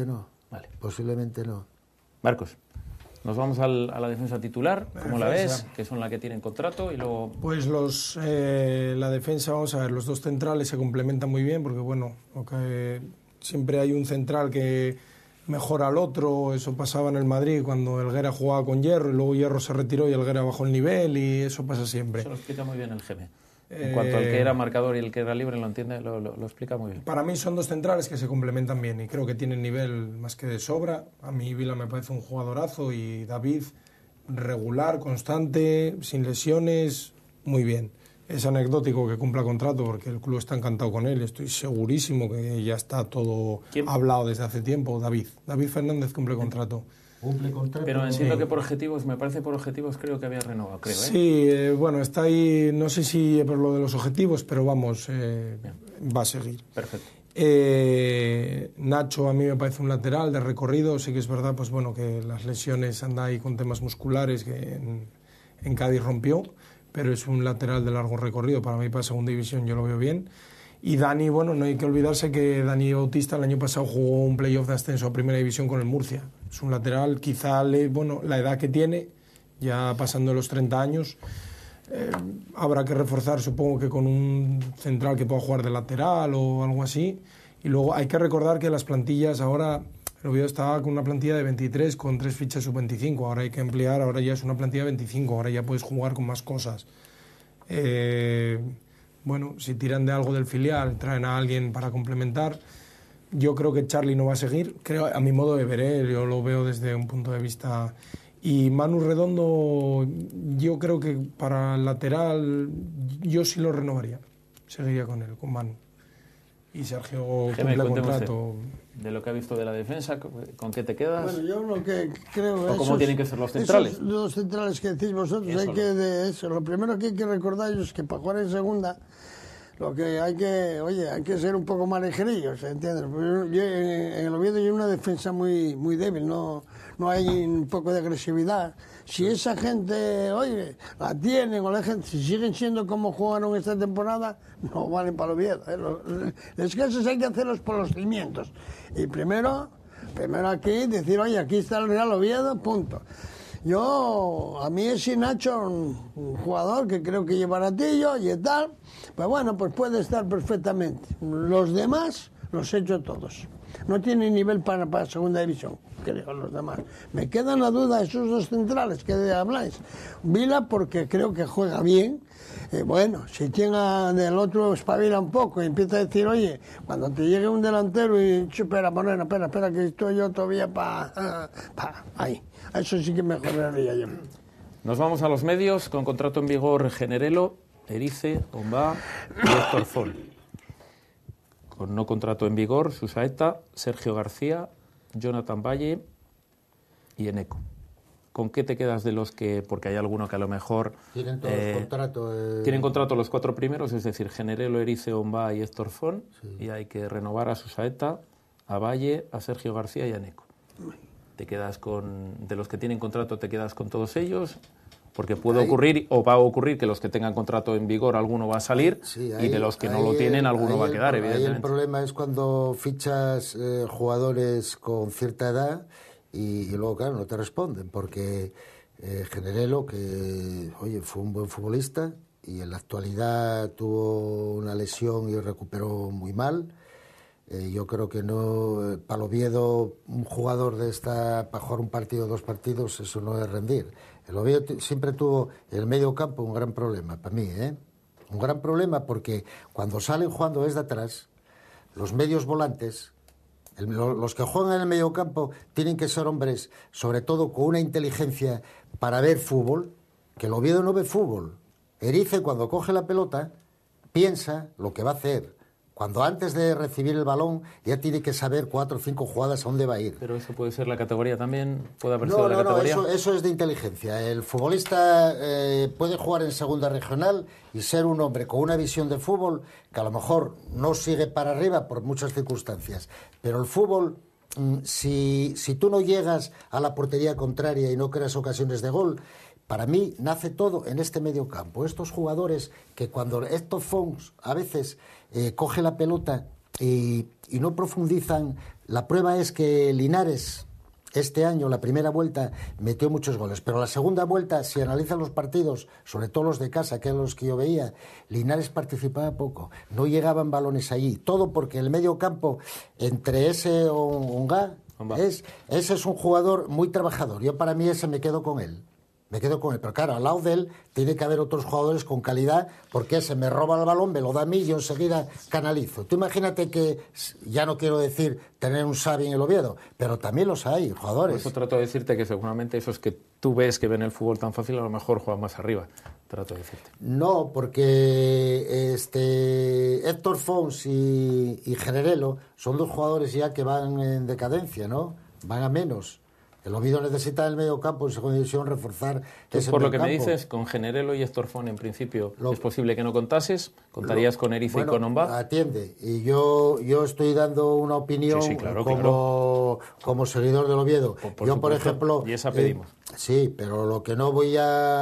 Vale. Posiblemente no. Marcos, nos vamos al, a la defensa titular. ¿Cómo la Defensa. ves? Que son la que tienen contrato y luego... Pues los, eh, la defensa, vamos a ver, los dos centrales se complementan muy bien porque, bueno, okay, siempre hay un central que mejora al otro. Eso pasaba en el Madrid cuando Helguera jugaba con Hierro y luego Hierro se retiró y Helguera bajó el nivel, y eso pasa siempre. Eso lo explica muy bien el G M. En cuanto al que era marcador y el que era libre, lo entiende, lo, lo, lo explica muy bien. Para mí son dos centrales que se complementan bien y creo que tienen nivel más que de sobra. A mí Vila me parece un jugadorazo y David regular, constante, sin lesiones, muy bien. Es anecdótico que cumpla contrato porque el club está encantado con él. Estoy segurísimo que ya está todo ¿Quién? hablado desde hace tiempo. David. David Fernández cumple contrato. Cumple contrato. Pero entiendo Sí. que por objetivos, me parece por objetivos, creo que había renovado, creo, ¿eh? Sí, eh, bueno, está ahí, no sé si por lo de los objetivos, pero vamos, eh, va a seguir. Perfecto. Eh, Nacho a mí me parece un lateral de recorrido, sí que es verdad, pues bueno, que las lesiones anda ahí con temas musculares que en, en Cádiz rompió, pero es un lateral de largo recorrido, para mí para segunda división yo lo veo bien. Y Dani, bueno, no hay que olvidarse que Dani Bautista el año pasado jugó un playoff de ascenso a primera división con el Murcia. Es un lateral, quizá, le, bueno, la edad que tiene, ya pasando los treinta años, eh, habrá que reforzar, supongo que con un central que pueda jugar de lateral o algo así. Y luego hay que recordar que las plantillas ahora, el Oviedo estaba con una plantilla de veintitrés con tres fichas sub veinticinco, ahora hay que emplear, ahora ya es una plantilla de veinticinco, ahora ya puedes jugar con más cosas. Eh, bueno, si tiran de algo del filial, traen a alguien para complementar. Yo creo que Charlie no va a seguir, creo, a mi modo de ver, ¿eh? Yo lo veo desde un punto de vista... Y Manu Redondo, yo creo que para el lateral, yo sí lo renovaría, seguiría con él, con Manu. Y Sergio Geme, cumple cuénteme contrato. usted, de lo que ha visto de la defensa, ¿con qué te quedas? Bueno, yo lo que creo ¿O cómo esos- tienen que ser los centrales? Esos dos centrales que decís vosotros, Eso hay lo- que de eso. Lo primero que hay que recordar es que para jugar en segunda, lo que hay que, oye, hay que ser un poco más ligerillos, ¿entiendes? Porque yo, yo, en en el Oviedo hay una defensa muy, muy débil, no, no hay un poco de agresividad. Si esa gente, oye, la tienen o la gente, si siguen siendo como jugaron esta temporada, no valen para el Oviedo. ¿eh? Los, los casos hay que hacerlos por los cimientos. Y primero, primero aquí decir, oye, aquí está el Real Oviedo, punto. Yo, a mí ese Nacho, un, un jugador que creo que lleva ratillo y tal, pues bueno, pues puede estar perfectamente. Los demás los he hecho todos. No tienen nivel para, para segunda división, creo, los demás. Me quedan la duda esos dos centrales que habláis. Vila porque creo que juega bien. Eh, bueno, si tiene del otro espabila un poco y empieza a decir, oye, cuando te llegue un delantero y espera, Moreno, espera, espera, que estoy yo todavía para... Pa, ahí. Eso sí que mejoraría yo. Nos vamos a los medios, con contrato en vigor Generelo, Erice, Ombá y Héctor Fon. Con no contrato en vigor, Susaeta, Sergio García, Jonathan Valle y Eneco. ¿Con qué te quedas de los que, porque hay alguno que a lo mejor... Tienen todos eh, contrato. Eh... Tienen contrato los cuatro primeros, es decir, Generelo, Erice, Ombá y Héctor Fon, sí. Y hay que renovar a Susaeta, a Valle, a Sergio García y a Eneco. ¿Te quedas con, de los que tienen contrato, te quedas con todos ellos? Porque puede ahí, ocurrir, o va a ocurrir, que los que tengan contrato en vigor, alguno va a salir, sí, ahí, y de los que no lo tienen, el, alguno va a quedar, el, evidentemente. Ahí el problema es cuando fichas eh, jugadores con cierta edad y, y luego, claro, no te responden, porque eh, Generelo, que, oye, fue un buen futbolista y en la actualidad tuvo una lesión y recuperó muy mal. Eh, yo creo que no, eh, para el Oviedo, un jugador de esta, para jugar un partido o dos partidos, eso no es rendir. El Oviedo t- siempre tuvo en el medio campo un gran problema, para mí, ¿eh? Un gran problema porque cuando salen jugando desde atrás, los medios volantes, el, lo, los que juegan en el medio campo, tienen que ser hombres, sobre todo con una inteligencia para ver fútbol, que el Oviedo no ve fútbol. Erice, cuando coge la pelota, piensa lo que va a hacer. Cuando antes de recibir el balón ya tiene que saber cuatro o cinco jugadas a dónde va a ir. Pero eso puede ser la categoría también, puede haber no, sido la no, categoría. No, eso, eso es de inteligencia. El futbolista eh, puede jugar en segunda regional y ser un hombre con una visión de fútbol que a lo mejor no sigue para arriba por muchas circunstancias. Pero el fútbol, si, si tú no llegas a la portería contraria y no creas ocasiones de gol, para mí nace todo en este medio campo. Estos jugadores que cuando estos Fons a veces eh, coge la pelota y, y no profundizan. La prueba es que Linares este año, la primera vuelta, metió muchos goles, pero la segunda vuelta, si analizan los partidos, sobre todo los de casa, que eran los que yo veía, Linares participaba poco, no llegaban balones allí, todo porque el medio campo, entre ese Onga, es, ese es un jugador muy trabajador. Yo para mí ese me quedo con él. Me quedo con él, pero claro, al lado de él tiene que haber otros jugadores con calidad, porque ese me roba el balón, me lo da a mí y yo enseguida canalizo. Tú imagínate que, ya no quiero decir tener un Xavi en el Oviedo, pero también los hay, jugadores. Por eso trato de decirte que seguramente esos que tú ves que ven el fútbol tan fácil, a lo mejor juegan más arriba. Trato de decirte. No, porque este Héctor Fons y, y Generelo son dos jugadores ya que van en decadencia, ¿no? Van a menos. El Oviedo necesita en el medio campo, en segunda división, reforzar Tú, ese por lo medio que me campo. dices, con Generelo y Héctor Fon, en principio, Lo, es posible que no contases. ¿Contarías lo, con Erice bueno, y con Omba? Atiende, y yo, yo estoy dando una opinión sí, sí, claro, como, claro. como seguidor del Oviedo. Por, por yo, supuesto, por ejemplo... Y esa pedimos. Eh, sí, pero lo que no voy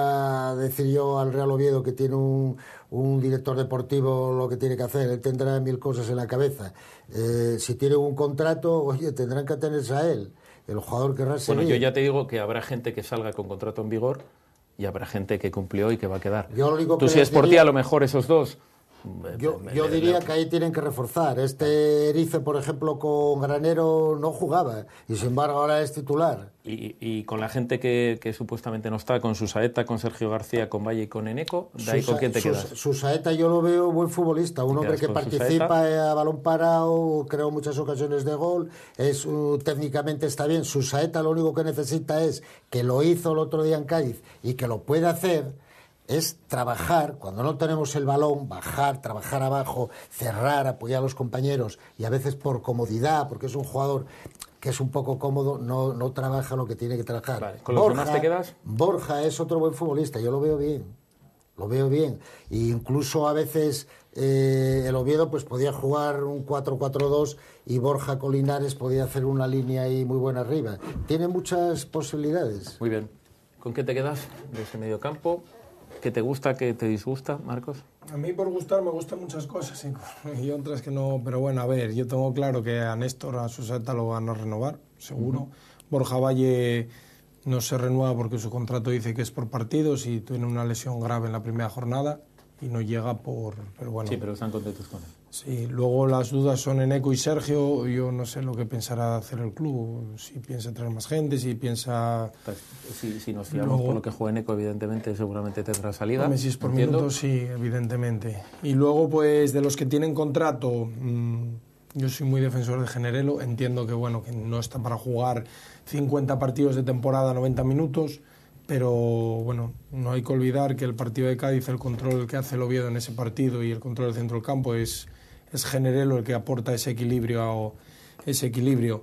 a decir yo al Real Oviedo, que tiene un, un director deportivo, lo que tiene que hacer, él tendrá mil cosas en la cabeza. Eh, si tiene un contrato, oye, tendrán que atenerse a él. El jugador querrá seguir. Bueno, yo ya te digo que habrá gente que salga con contrato en vigor y habrá gente que cumplió y que va a quedar. Yo lo digo Tú que si es por ti, diría, a lo mejor esos dos... Yo, me, yo me, diría me, que ahí tienen que reforzar. Este Erice, por ejemplo, con Granero no jugaba y sin embargo ahora es titular. Y, y con la gente que, que supuestamente no está, con Susaeta, con Sergio García, con Valle y con Eneco, ¿de ahí Susa, con quién te Sus, quedas? Susaeta yo lo veo buen futbolista, un hombre que participa Susaeta? a balón parado, creó muchas ocasiones de gol, es uh, técnicamente está bien. Susaeta lo único que necesita es, que lo hizo el otro día en Cádiz y que lo puede hacer, es trabajar, cuando no tenemos el balón, bajar, trabajar abajo, cerrar, apoyar a los compañeros, y a veces por comodidad, porque es un jugador que es un poco cómodo, no, no trabaja lo que tiene que trabajar. Vale. ¿Con los demás te quedas? Borja es otro buen futbolista, yo lo veo bien, lo veo bien, e incluso a veces eh, el Oviedo pues podía jugar un cuatro cuatro dos y Borja con Linares podía hacer una línea ahí muy buena arriba. Tiene muchas posibilidades. Muy bien. ¿Con qué te quedas de ese medio campo? ¿Qué te gusta, qué te disgusta, Marcos? A mí por gustar me gustan muchas cosas y, y otras que no, pero bueno, a ver, yo tengo claro que a Néstor, a Susaeta lo van a renovar, seguro. Uh-huh. Borja Valle no se renueva porque su contrato dice que es por partidos y tiene una lesión grave en la primera jornada y no llega por... Pero bueno, sí, pero están contentos con él. Sí, luego las dudas son Eneco y Sergio. Yo no sé lo que pensará hacer el club, si piensa traer más gente, si piensa... Pues, si, si nos fiamos luego, por lo que juega Eneco, evidentemente seguramente tendrá salida. Hombre, si es por ¿entiendo? minutos, sí, evidentemente. Y luego, pues, de los que tienen contrato, mmm, yo soy muy defensor de Generelo. Entiendo que, bueno, que no está para jugar cincuenta partidos de temporada, noventa minutos, pero, bueno, no hay que olvidar que el partido de Cádiz, el control que hace el Oviedo en ese partido y el control del centro del campo es... es Generelo el que aporta ese equilibrio. Ese equilibrio.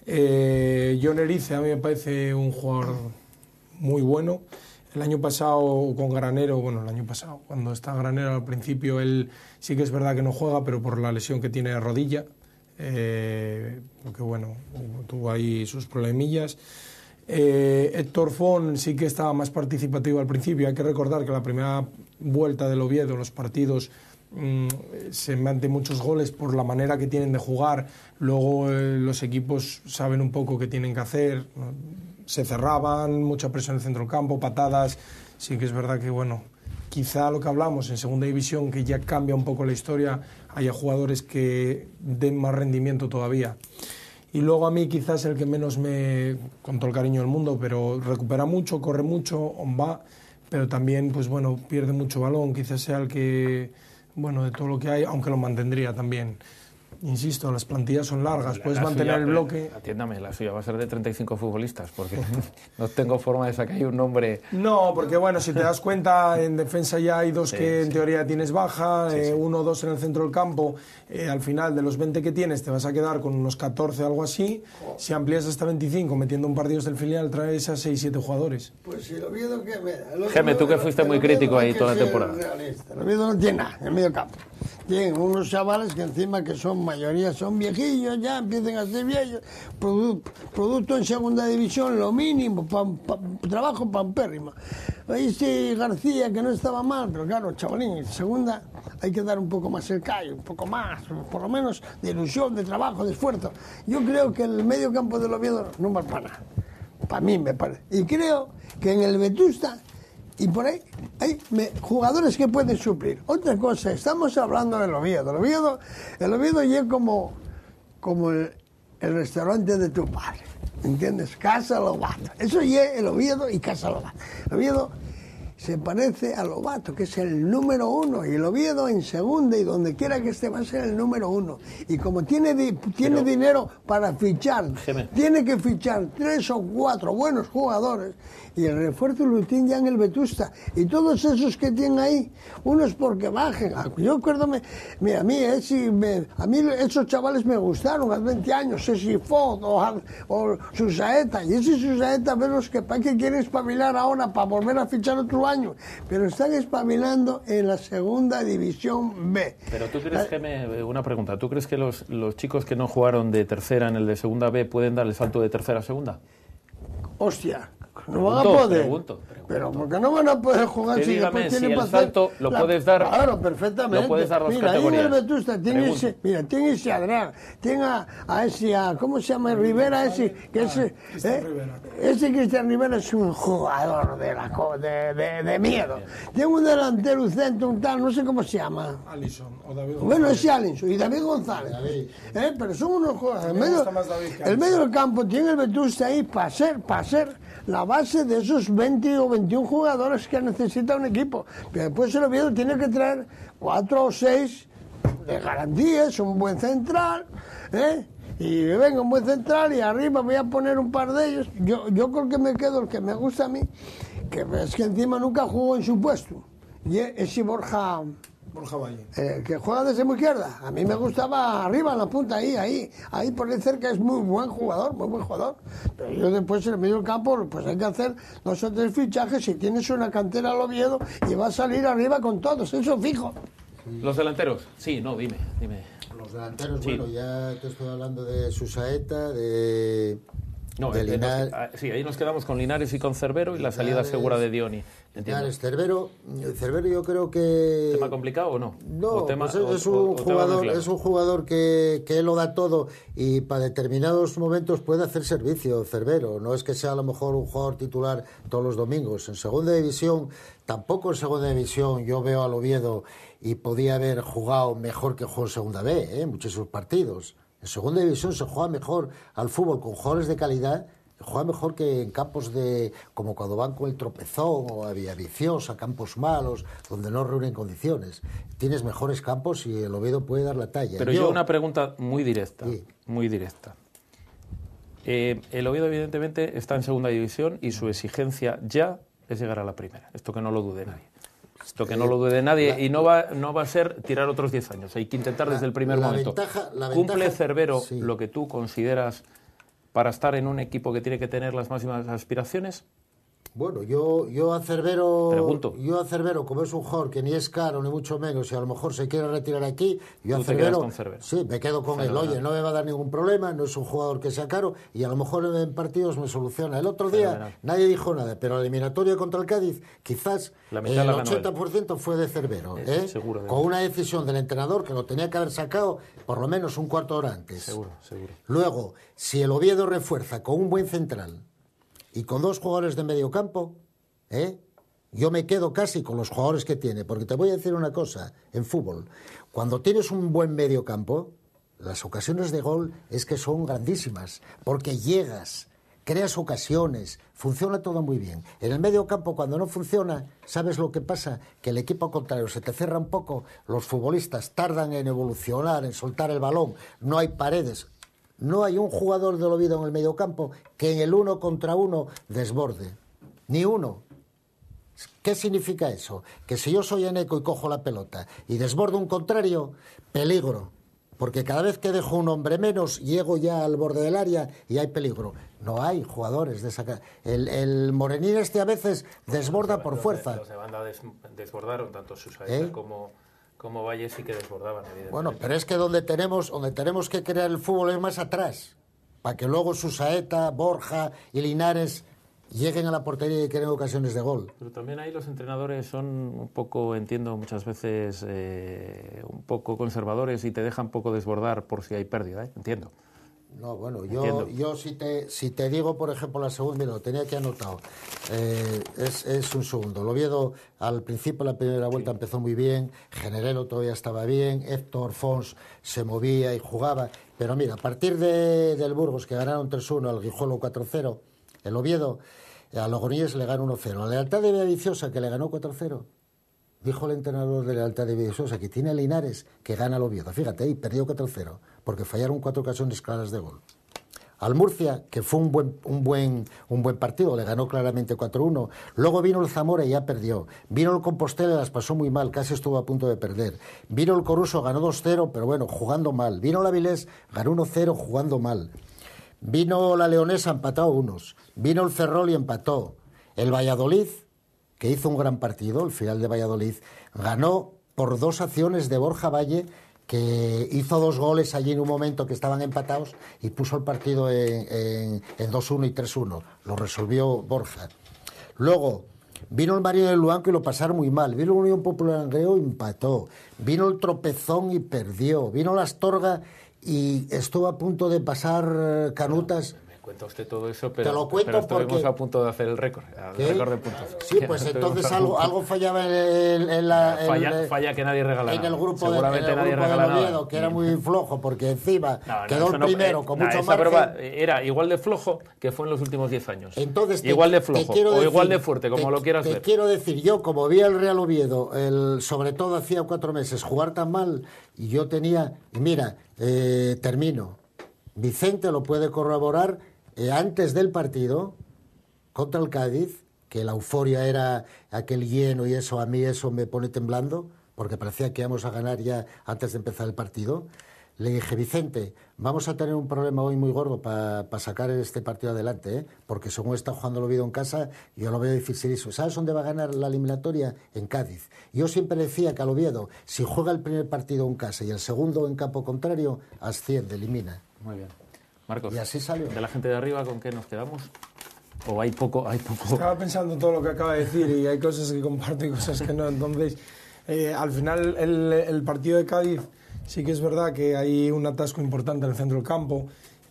Eh, Jon Erice a mí me parece un jugador muy bueno. El año pasado con Granero, bueno, el año pasado, cuando está Granero al principio, él sí que es verdad que no juega, pero por la lesión que tiene de rodilla, eh, porque bueno, tuvo ahí sus problemillas. Eh, Héctor Fon sí que estaba más participativo al principio. Hay que recordar que la primera vuelta del Oviedo, los partidos... se meten muchos goles por la manera que tienen de jugar, luego eh, los equipos saben un poco qué tienen que hacer, ¿no? Se cerraban, mucha presión en el centro del campo, patadas, sí que es verdad que bueno, quizá lo que hablamos en segunda división, que ya cambia un poco la historia, haya jugadores que den más rendimiento todavía. Y luego a mí quizás el que menos me, con todo el cariño del mundo, pero recupera mucho, corre mucho, va, pero también pues bueno, pierde mucho balón, quizás sea el que... Bueno, de todo lo que hay, aunque lo mantendría también. Insisto, las plantillas son largas, la, puedes la mantener suya, el bloque... Atiéndame, la suya va a ser de treinta y cinco futbolistas, porque no tengo forma de sacar un nombre... No, porque bueno, si te das cuenta, en defensa ya hay dos sí, que en sí. teoría tienes baja, sí, eh, sí. uno o dos en el centro del campo, eh, al final de los veinte que tienes te vas a quedar con unos catorce, algo así. Oh. Si amplías hasta veinticinco, metiendo un partido del filial, traes a seis siete jugadores. Pues si lo Oviedo que... Mira, Geme, tú que fuiste muy crítico ahí toda la temporada. Realista. El Oviedo no tiene nada en el medio campo. Tienen unos chavales que encima que son mayoría son viejillos, ya empiezan a ser viejos, Produ producto en segunda división lo mínimo, pa, pa, trabajo pampérrimo. Oye, sí, García, que no estaba mal, pero claro, chavalín, en segunda hay que dar un poco más el callo, un poco más, por lo menos de ilusión, de trabajo, de esfuerzo. Yo creo que el medio campo del Oviedo no vale para nada, para mí me parece. Y creo que en el Vetusta y por ahí hay me, jugadores que pueden suplir. Otra cosa, estamos hablando del Oviedo. El Oviedo, el Oviedo es como, como el, el restaurante de tu padre, ¿entiendes? Casa Lobato. Eso es el Oviedo y Casa Lobato. El Oviedo se parece a Lobato, que es el número uno, y el Oviedo en segunda y donde quiera que esté va a ser el número uno. Y como tiene, di, tiene Pero, dinero para fichar, Geme. tiene que fichar tres o cuatro buenos jugadores, y el refuerzo lo tiene ya en el Vetusta. Y todos esos que tienen ahí, unos porque bajen. Yo acuérdame, mira, a mí, ese, me, a mí esos chavales me gustaron hace veinte años, ese Fod o, o Susaeta, y ese Susaeta, ver los que para qué quieren espabilar ahora para volver a fichar otro año, pero están espabilando en la segunda división B. Pero tú crees, Geme, una pregunta, ¿tú crees que los, los chicos que no jugaron de tercera en el de segunda B pueden dar el salto de tercera a segunda? Hostia, no pregunto, van a poder. Pregunto, pregunto. Pero porque no van a poder jugar que si dígame, después si tienen el salto lo la... puedes dar. Claro, perfectamente. Lo puedes dar dos mira, categorías. Ahí en el Vetusta tiene ese, mira, tiene ese Adrián, tiene a, a ese, a, ¿cómo se llama? Rivera, ese, que ese, ah, eh, ese Cristian Rivera es un jugador de la de, de, de miedo. Tiene un delantero, un centro, un tal, no sé cómo se llama. Alisson o David González. Bueno, ese Alisson y David González. David. ¿Eh? Pero son unos jugadores. El medio, el medio del campo tiene el Vetusta ahí para ser, para ser la base de esos veinte o veintiún jugadores que necesita un equipo. Pero después el Oviedo tiene que traer cuatro o seis de garantías, un buen central, ¿eh? Y venga un buen central y arriba voy a poner un par de ellos. Yo, yo creo que me quedo el que me gusta a mí, que es que encima nunca jugó en su puesto. Y ese Borja... Borja Valle. Eh, que juega desde muy izquierda. A mí me gustaba arriba, en la punta, ahí, ahí. Ahí por ahí cerca es muy buen jugador, muy buen jugador. Pero yo después en el medio del campo, pues hay que hacer dos o tres fichajes. Si tienes una cantera al Oviedo y va a salir arriba con todos, eso fijo. Los delanteros, sí, no, dime, dime. Los delanteros, sí. Bueno, ya te estoy hablando de Susaeta, de... No, de Linares, nos, sí, ahí nos quedamos con Linares y con Cervero y Linares, la salida segura de Dioni. Linares, Cervero, Cervero yo creo que... ¿Tema complicado o no? No, o tema, pues es, o, es, un o, jugador, es un jugador que, que él lo da todo y para determinados momentos puede hacer servicio, Cervero. No es que sea a lo mejor un jugador titular todos los domingos. En segunda división, tampoco en segunda división yo veo al Oviedo y podía haber jugado mejor que jugó en segunda B, ¿eh? Muchos de sus partidos. En segunda división se juega mejor al fútbol con jugadores de calidad, se juega mejor que en campos de como cuando van con el Tropezón o a Villaviciosa, campos malos, donde no reúnen condiciones. Tienes mejores campos y el Oviedo puede dar la talla. Pero yo, yo una pregunta muy directa, sí. muy directa. Eh, el Oviedo evidentemente está en segunda división y su exigencia ya es llegar a la primera. Esto que no lo dude nadie. Esto que no lo dude nadie, y no va, no va a ser tirar otros diez años. Hay que intentar desde el primer la momento. Ventaja, la ¿Cumple ventaja, Cervero sí. lo que tú consideras para estar en un equipo que tiene que tener las máximas aspiraciones? Bueno, yo, yo a Cervero, Pregunto. yo a Cervero, como es un jugador que ni es caro ni mucho menos, y a lo mejor se quiere retirar aquí, yo ¿Tú a te quedas Cervero, con Cervero? Sí, me quedo con Fenomenal. él. Oye, no me va a dar ningún problema, no es un jugador que sea caro y a lo mejor en partidos me soluciona. El otro día Fenomenal. nadie dijo nada, pero el eliminatorio contra el Cádiz, quizás La el mitad la ganó ochenta por ciento fue de Cervero, Es, ¿eh? seguro, con una decisión del entrenador que lo tenía que haber sacado por lo menos un cuarto de hora antes. Seguro, seguro. Luego, si el Oviedo refuerza con un buen central y con dos jugadores de medio campo, ¿eh? Yo me quedo casi con los jugadores que tiene, porque te voy a decir una cosa, en fútbol, cuando tienes un buen medio campo, las ocasiones de gol es que son grandísimas, porque llegas, creas ocasiones, funciona todo muy bien. En el medio campo, cuando no funciona, ¿sabes lo que pasa? Que el equipo contrario se te cierra un poco, los futbolistas tardan en evolucionar, en soltar el balón, no hay paredes. No hay un jugador del Oviedo en el medio campo que en el uno contra uno desborde, ni uno. ¿Qué significa eso? Que si yo soy Eneco y cojo la pelota y desbordo un contrario, peligro. Porque cada vez que dejo un hombre menos, llego ya al borde del área y hay peligro. No hay jugadores de esa... El, el morenín este a veces desborda por fuerza. Los de banda des, desbordaron, tanto Susaeta ¿Eh? como, como Valle sí que desbordaban, evidentemente. Bueno, pero es que donde tenemos, donde tenemos que crear el fútbol es más atrás. Para que luego Susaeta, Borja y Linares lleguen a la portería y creen ocasiones de gol. Pero también ahí los entrenadores son un poco, entiendo, muchas veces eh, un poco conservadores y te dejan poco desbordar por si hay pérdida, ¿eh? Entiendo. No, bueno, yo, yo si, te, si te digo, por ejemplo, la segunda, mira, lo tenía aquí anotado, eh, es, es un segundo. El Oviedo, al principio, la primera vuelta sí. empezó muy bien, Generelo todavía estaba bien, Héctor Fons se movía y jugaba, pero mira, a partir de, del Burgos, que ganaron tres uno, al Guijuelo cuatro cero, el Oviedo a Logroñés le ganó uno cero. A la Lealtad de Villaviciosa, que le ganó cuatro cero, dijo el entrenador de la Lealtad de Villaviciosa que tiene a Linares que gana al Oviedo. Fíjate, ahí perdió cuatro cero, porque fallaron cuatro ocasiones claras de gol. Al Murcia, que fue un buen, un buen, un buen partido, le ganó claramente cuatro uno. Luego vino el Zamora y ya perdió. Vino el Compostela y las pasó muy mal, casi estuvo a punto de perder. Vino el Coruso, ganó dos cero, pero bueno, jugando mal. Vino el Avilés, ganó uno cero, jugando mal. Vino la Leonesa, empató a unos. Vino el Ferrol y empató. El Valladolid, que hizo un gran partido, el final de Valladolid, ganó por dos acciones de Borja Valle, que hizo dos goles allí en un momento que estaban empatados y puso el partido en, en, en dos uno y tres uno. Lo resolvió Borja. Luego vino el Mario del Luanco y lo pasaron muy mal. Vino la Unión Popular Langreo y empató. Vino el Tropezón y perdió. Vino la Astorga y estuvo a punto de pasar canutas. Cuenta usted todo eso, pero, te lo cuento pero estuvimos porque... a punto de hacer el récord, el ¿Qué? récord de puntos. Sí, pues entonces algo, algo fallaba en, en la... En falla, el, falla que nadie regala en el grupo de, en el nadie grupo regala de Oviedo, nada. que era muy flojo, porque encima no, no, quedó el no, primero eh, con nah, mucho esa margen. Prueba era igual de flojo que fue en los últimos diez años. Entonces te, igual de flojo o decir, igual de fuerte, como te, lo quieras te ver. Te quiero decir, yo como vi al Real Oviedo, el, sobre todo hacía cuatro meses, jugar tan mal, y yo tenía... Mira, eh, termino. Vicente lo puede corroborar. Eh, antes del partido contra el Cádiz, que la euforia era aquel lleno y eso, a mí eso me pone temblando, porque parecía que íbamos a ganar ya antes de empezar el partido, le dije, Vicente, vamos a tener un problema hoy muy gordo para pa sacar este partido adelante, ¿eh? Porque según está jugando el Oviedo en casa, yo lo veo dificilísimo. ¿Sabes dónde va a ganar la eliminatoria? En Cádiz. Yo siempre decía que al Oviedo, si juega el primer partido en casa y el segundo en campo contrario, asciende, elimina. Muy bien. Marcos, y así salió. De la gente de arriba, ¿con qué nos quedamos? ¿O hay poco? Hay poco? Estaba pensando todo lo que acaba de decir y hay cosas que comparto y cosas que no. Entonces, eh, al final, el, el partido de Cádiz sí que es verdad que hay un atasco importante en el centro del campo.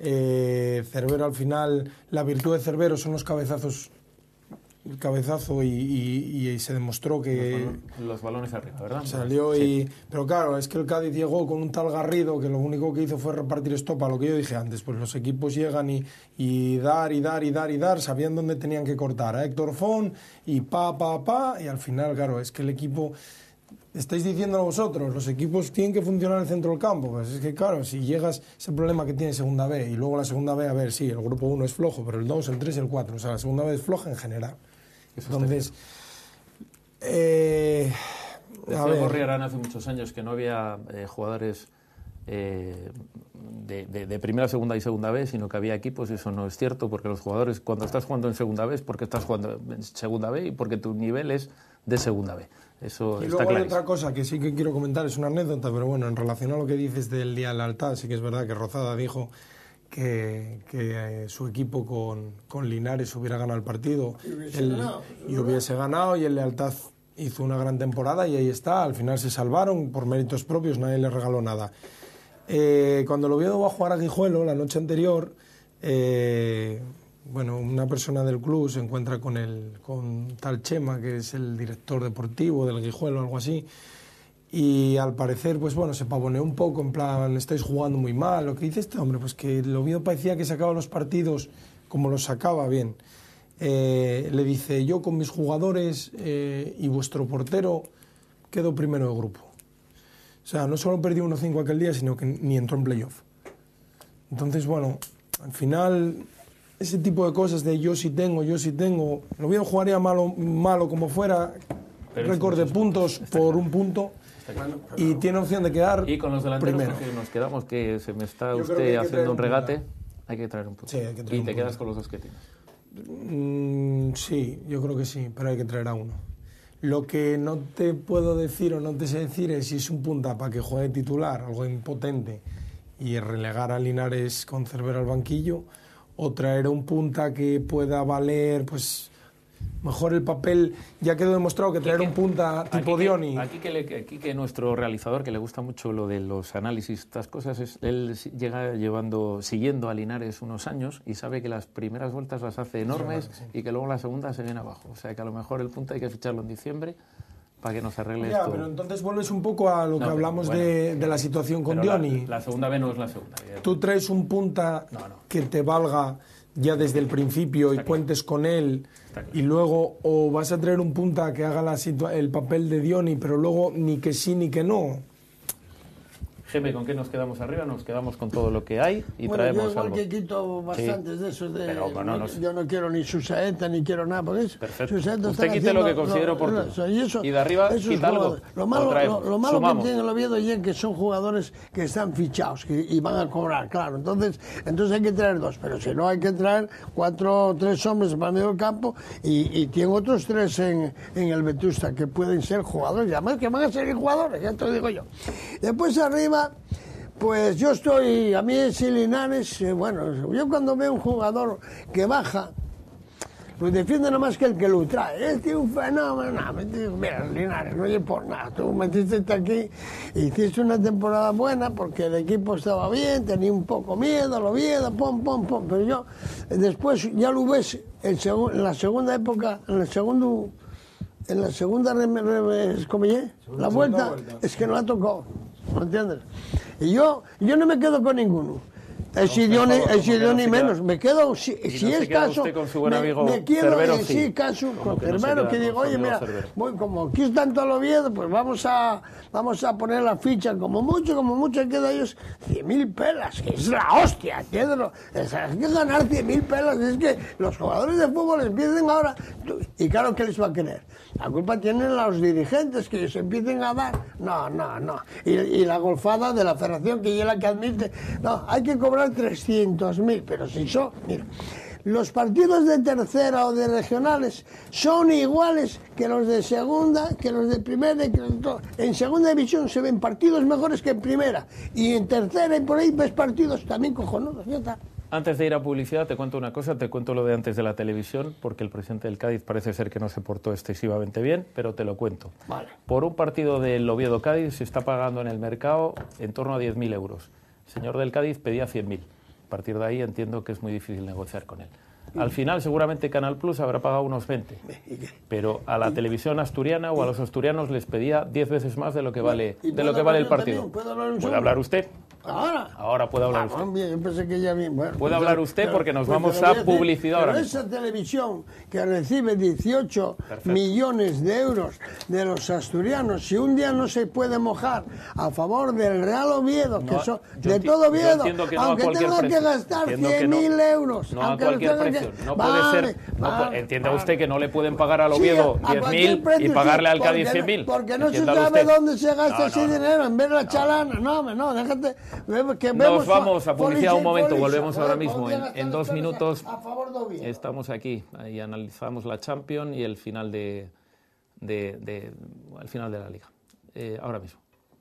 Eh, Cervero, al final, la virtud de Cervero son los cabezazos. El cabezazo y, y, y se demostró que... Los, balon, los balones arriba, ¿verdad? Salió sí. y... Pero claro, es que el Cádiz llegó con un tal Garrido que lo único que hizo fue repartir estopa, lo que yo dije antes, pues los equipos llegan y, y dar y dar y dar y dar, sabían dónde tenían que cortar, a Héctor Font y pa, pa, pa, y al final, claro, es que el equipo... Estáis diciéndolo vosotros, los equipos tienen que funcionar en el centro del campo, pues es que claro, si llegas, ese problema que tiene segunda B, y luego la segunda B, a ver, sí, el grupo uno es flojo, pero el dos, el tres y el cuatro, o sea, la segunda B es floja en general. Eso Entonces, eh, decía Gorriarán hace muchos años que no había eh, jugadores eh, de, de, de primera, segunda y segunda B, sino que había equipos, y eso no es cierto, porque los jugadores, cuando estás jugando en segunda B, es porque estás jugando en segunda B y porque tu nivel es de segunda B. Eso y está luego hay clarísimo. otra cosa que sí que quiero comentar, es una anécdota, pero bueno, en relación a lo que dices del Día de la Lealtad, sí que es verdad que Rozada dijo que, que eh, su equipo con, con Linares hubiera ganado el partido y hubiese, el, ganado, y hubiese ganado, y el Lealtad hizo una gran temporada y ahí está, al final se salvaron por méritos propios, nadie les regaló nada. Eh, cuando el Oviedo va a jugar a Guijuelo la noche anterior, eh, bueno, una persona del club se encuentra con el con tal Chema, que es el director deportivo del Guijuelo, algo así, y al parecer, pues bueno, se pavoneó un poco, en plan, estáis jugando muy mal. Lo que dice este hombre, pues que el Oviedo parecía que sacaba los partidos como los sacaba bien. Eh, le dice, yo con mis jugadores eh, y vuestro portero quedo primero de grupo. O sea, no solo perdió uno cinco aquel día, sino que ni entró en playoff. Entonces, bueno, al final, ese tipo de cosas de yo sí tengo, yo sí tengo, el Oviedo jugaría malo, malo como fuera, récord de puntos por un punto. Y tiene opción de quedar y con los delanteros primero. Que nos quedamos, que se me está Yo usted haciendo un un regate, punto. Hay que traer un punto. Sí, hay que traer y un te punto. quedas con los dos que tienes. Mm, sí, yo creo que sí, pero hay que traer a uno. Lo que no te puedo decir o no te sé decir es si es un punta para que juegue titular, algo impotente, y relegar a Linares con Cervera al banquillo, o traer un punta que pueda valer, pues mejor el papel. Ya quedó demostrado que traer que, un punta tipo aquí Dioni... Que, aquí, que le, aquí que nuestro realizador, que le gusta mucho lo de los análisis, estas cosas, es, él llega llevando, siguiendo a Linares unos años y sabe que las primeras vueltas las hace enormes, sí, sí, y que luego la segunda se viene abajo. O sea que a lo mejor el punta hay que ficharlo en diciembre para que nos arregle ya, esto. Pero entonces vuelves un poco a lo que no, hablamos bueno, de, de la situación con pero Dioni. La, la segunda vez no es la segunda. Tú traes un punta no, no. que te valga ya desde el principio Está y claro. cuentes con él, y luego o vas a traer un punta que haga la el papel de Dioni, pero luego ni que sí ni que no. Geme, ¿con qué nos quedamos arriba? Nos quedamos con todo lo que hay y bueno, traemos yo igual algo. que quito bastantes sí. de esos de... Pero, bueno, no, yo no quiero ni Susaeta ni quiero nada por eso. Perfecto. Usted quite lo que considero oportuno. Y, eso, y de arriba quita algo. Lo malo, lo, lo malo que tiene el Oviedo es que son jugadores que están fichados que, y van a cobrar, claro. Entonces, entonces hay que traer dos, pero si no hay que traer cuatro o tres hombres para el medio del campo y, y tienen otros tres en, en el Vetusta que pueden ser jugadores y además que van a ser jugadores, ya te lo digo yo. Después arriba... Pues yo estoy, a mí ese Linares, eh, bueno, yo cuando veo un jugador que baja, lo defiende nada más que el que lo trae. Es un fenómeno, no, mira, Linares, no oye por nada. Tú metiste aquí, hiciste una temporada buena porque el equipo estaba bien, tenía un poco miedo, lo miedo, pom, pom, pom. Pero yo, después ya lo ves en, seg en la segunda época, en el segundo... En la segunda, ¿cómo es? La vuelta, vuelta, es que no la tocó, ¿me entiendes? Y yo, yo no me quedo con ninguno. El Sidioni, el Sidioni menos. Me quedo, si, si no es caso, con su buen amigo me, me quiero Cervero, en sí, caso con que Cervero, no que digo, oye, mira, voy, como aquí es tanto al Oviedo, pues vamos a, vamos a poner la ficha, como mucho, como mucho, queda ellos cien mil pelas, que es la hostia, Pedro. Es, es que ganar cien mil pelas, es que los jugadores de fútbol empiecen ahora, y claro que les va a querer. La culpa tienen los dirigentes que se empiecen a dar. No, no, no. Y, y la golfada de la federación, que es la que admite. No, hay que cobrar trescientos mil. Pero si son, mira, los partidos de tercera o de regionales son iguales que los de segunda, que los de primera. Que los de en segunda división se ven partidos mejores que en primera. Y en tercera y por ahí ves partidos también cojonudos. Ya está. Antes de ir a publicidad, te cuento una cosa, te cuento lo de antes de la televisión, porque el presidente del Cádiz parece ser que no se portó excesivamente bien, pero te lo cuento. Vale. Por un partido del Oviedo-Cádiz se está pagando en el mercado en torno a diez mil euros. El señor del Cádiz pedía cien mil. A partir de ahí entiendo que es muy difícil negociar con él. Al final seguramente Canal Plus habrá pagado unos veinte, pero a la televisión asturiana o a los asturianos les pedía diez veces más de lo que vale, de lo que vale el partido. ¿Puedo hablar, ¿Puede hablar usted? ¿Ahora? Ahora puede hablar ah, usted. Bien, yo pensé que ya bien. Bueno, puede pues, hablar usted pero, porque nos pues vamos a a publicidad ahora mismo. Esa televisión que recibe dieciocho Perfecto. millones de euros de los asturianos, si un día no se puede mojar a favor del Real Oviedo, no, que son de todo Oviedo, que no aunque tenga precio. que gastar cien mil euros. No aunque a cualquier precio. Que... No vale, puede ser. No vale, puede, entienda vale. usted que no le pueden pagar al Oviedo sí, diez mil y pagarle sí, al Cádiz cien mil. Porque no se sabe usted. dónde se gasta no, ese no, dinero en vez de la no, chalana. No, no, no déjate. Que Nos vamos a publicidad un momento, Polisa, volvemos ahora joder, mismo. En, en dos minutos a favor de Oviedo. Estamos aquí y analizamos la Champions y el final de, de, de, el final de la Liga. Eh, ahora mismo.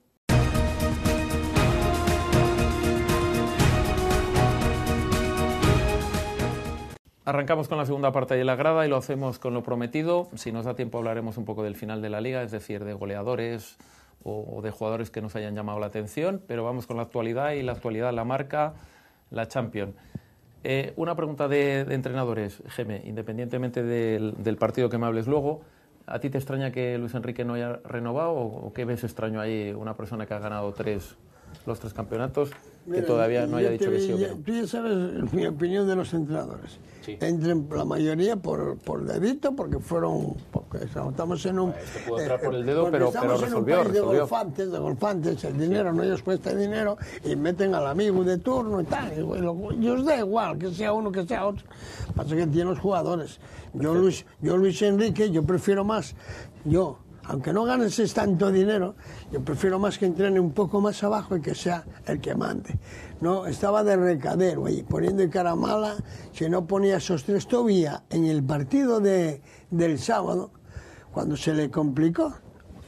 Arrancamos con la segunda parte de la grada y lo hacemos con lo prometido. Si nos da tiempo hablaremos un poco del final de la Liga, es decir, de goleadores o, o de jugadores que nos hayan llamado la atención, pero vamos con la actualidad y la actualidad la marca la Champions. Eh, una pregunta de, de entrenadores, Geme, independientemente del, del partido que me hables luego, ¿a ti te extraña que Luis Enrique no haya renovado o, o qué ves extraño ahí una persona que ha ganado tres, los tres campeonatos que Mira, todavía no haya dicho que sí o que no? Tú ya sabes mi opinión de los entrenadores. Sí. Entre la mayoría por, por dedito, porque fueron, porque estamos en un... Este pudo entrar por el dedo, pero, pero resolvió, en un país resolvió. de golfantes, de golfantes, el dinero sí. no ellos cuesta dinero y meten al amigo de turno y tal. Y, y, y os da igual que sea uno que sea otro. Pasa que tiene los jugadores. Yo Luis, yo Luis Enrique, yo prefiero más, yo... Aunque no ganes tanto dinero, yo prefiero más que entrene un poco más abajo y que sea el que mande. No, estaba de recadero ahí, poniendo cara mala, si no ponía esos tres todavía en el partido de, del sábado, cuando se le complicó,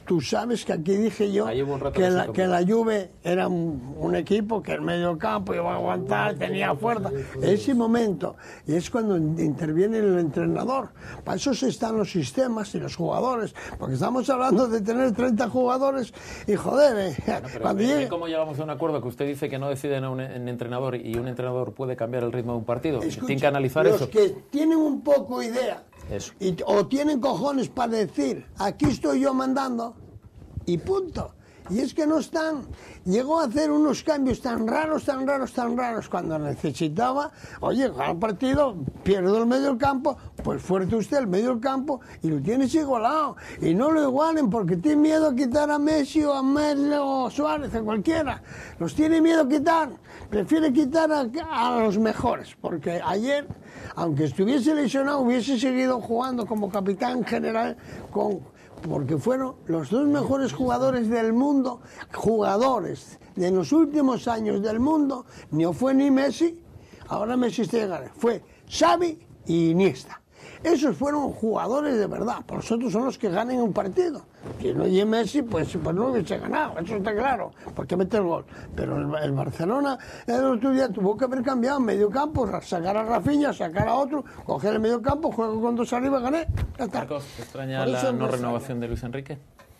tú sabes que aquí dije yo que, que la, que la Juve era un, un equipo que el medio campo iba a aguantar, tenía fuerza. Ese momento, y es cuando interviene el entrenador. Para eso están los sistemas y los jugadores, porque estamos hablando de tener treinta jugadores y joder, eh, bueno, cuando llegue... ¿Cómo llegamos a un acuerdo que usted dice que no deciden a un en entrenador y un entrenador puede cambiar el ritmo de un partido? Escucha, tienen que analizar los eso. Los que tienen un poco idea eso. Y, o tienen cojones para decir, aquí estoy yo mandando y punto. Y es que no están. Llegó a hacer unos cambios tan raros, tan raros, tan raros cuando necesitaba. Oye, gana el partido, pierdo el medio del campo, pues fuerte usted el medio del campo y lo tienes igualado. Y no lo igualen porque tiene miedo a quitar a Messi o a Messi o Suárez, a cualquiera. Los tiene miedo a quitar. Prefiere quitar a, a los mejores. Porque ayer, aunque estuviese lesionado, hubiese seguido jugando como capitán general con... porque fueron los dos mejores jugadores del mundo, jugadores de los últimos años del mundo, no fue ni Messi, ahora Messi está llegando, fue Xavi y Iniesta. Esos fueron jugadores de verdad, por nosotros son los que ganan un partido. Si no y Messi, pues, pues no hubiese ganado, eso está claro, porque mete el gol. Pero el, el Barcelona el otro día tuvo que haber cambiado en medio campo, sacar a Rafinha, sacar a otro, coger el medio campo, juego con dos arriba, gané. Ya está. Marcos, ¿te extraña la no renovación de Luis Enrique?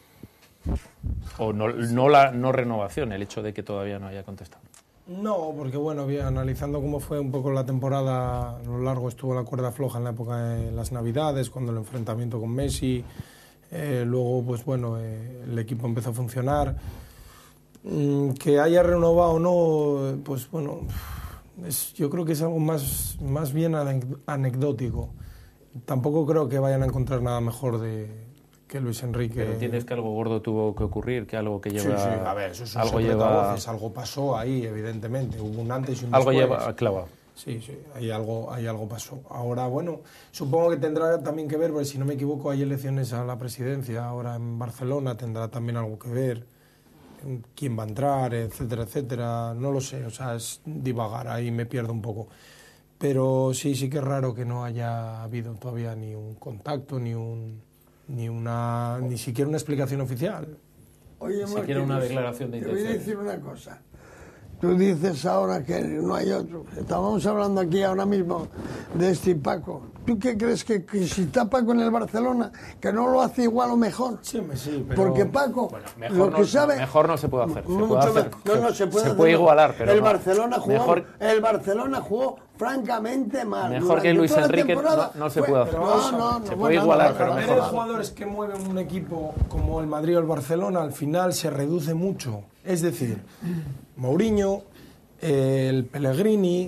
O no, no la no renovación, el hecho de que todavía no haya contestado. No, porque bueno, bien, analizando cómo fue un poco la temporada, a lo largo estuvo la cuerda floja en la época de las Navidades, cuando el enfrentamiento con Messi, eh, luego pues bueno, eh, el equipo empezó a funcionar. Mm, que haya renovado o no, pues bueno, es, yo creo que es algo más, más bien anecdótico. Tampoco creo que vayan a encontrar nada mejor de... que Luis Enrique... Pero entiendes que algo gordo tuvo que ocurrir, que algo que lleva... Sí, sí, a ver, eso es un algo lleva... algo pasó ahí, evidentemente, hubo un antes y un algo después. Lleva clavado. Sí, sí, ahí algo, ahí algo pasó. Ahora, bueno, supongo que tendrá también que ver, porque si no me equivoco hay elecciones a la presidencia ahora en Barcelona, tendrá también algo que ver, quién va a entrar, etcétera, etcétera, no lo sé, o sea, es divagar, ahí me pierdo un poco. Pero sí, sí que es raro que no haya habido todavía ni un contacto, ni un... ni una ni siquiera una explicación oficial. Oye, ni siquiera una declaración de intención. Te voy a decir una cosa. Tú dices ahora que no hay otro. Estábamos hablando aquí ahora mismo de este Paco. ¿Tú qué crees que, que si está Paco en el Barcelona, que no lo hace igual o mejor? Sí, sí, pero... Porque Paco, bueno, mejor lo no, que sabe... Mejor no se puede hacer. Se no, puede hacer, no, no, se puede, se hacer, puede igualar, pero el no. Barcelona jugó, mejor, el Barcelona jugó francamente mal. Mejor que Luis Enrique no, no se fue, puede hacer. No, no, no, se no, puede no, igualar, no, pero no, mejor. Los jugadores que mueven un equipo como el Madrid o el Barcelona al final se reduce mucho. Es decir, Mourinho, el Pellegrini,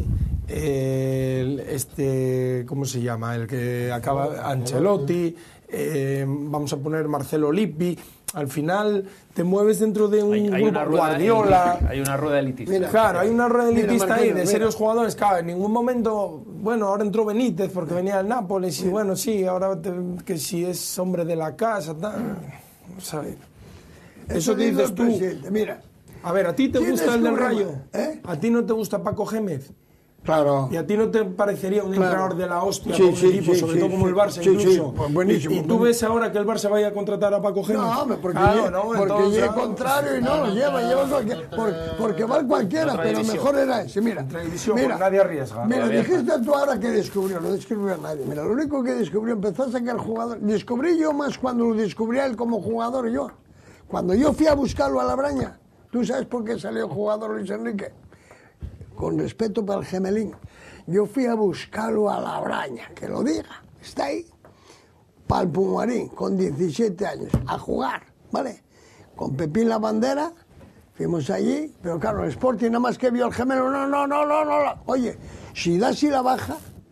el este, ¿cómo se llama? El que acaba, Ancelotti, eh, vamos a poner Marcelo Lippi. Al final te mueves dentro de un hay, hay grupo, una rueda, Guardiola. Hay una rueda elitista. Mira, claro, hay una rueda elitista mira, ahí Marquino, de mira. serios jugadores. Claro, en ningún momento, bueno, ahora entró Benítez porque venía del Nápoles y bueno, sí, ahora te, que si es hombre de la casa, tal, ¿sabes? Eso, Eso dices dice tú. Presidente. Mira, A ver, ¿a ti te ¿quién gusta el del descubre Rayo? más? ¿Eh? ¿A ti no te gusta Paco Gémez? claro. ¿Y a ti no te parecería un Claro. entrenador de la hostia Sí, con un sí, equipo, sí, sobre sí, todo como sí. el Barça Sí, incluso? sí, pues buenísimo, ¿Y, y tú buenísimo. ves ahora que el Barça vaya a contratar a Paco Gémez? No, hombre, porque, Claro, lle- no, porque entonces, lle- ah, contrario y no lo lleva, lleva cualquier, por- porque va cualquiera, Otra pero división. mejor era ese. Mira, Otra división, mira, porque nadie arriesga. Mira, Todavía dijiste tú ahora que descubrió, no descubrió a nadie. Mira, lo único que descubrió, empezó a sacar jugadores. Descubrí yo más cuando lo descubrí a él como jugador yo. Cuando yo fui a buscarlo a la Braña, ¿tú sabes por qué salió jugador Luis Enrique? Con respeto para el gemelín. Yo fui a buscarlo a la Braña, que lo diga, está ahí, para el Pumarín, con diecisiete años, a jugar, ¿vale? Con Pepín la bandera, fuimos allí, pero claro, el Sporting nada más que vio al gemelo, no, no, no, no, no, no. Oye, si da si la baja,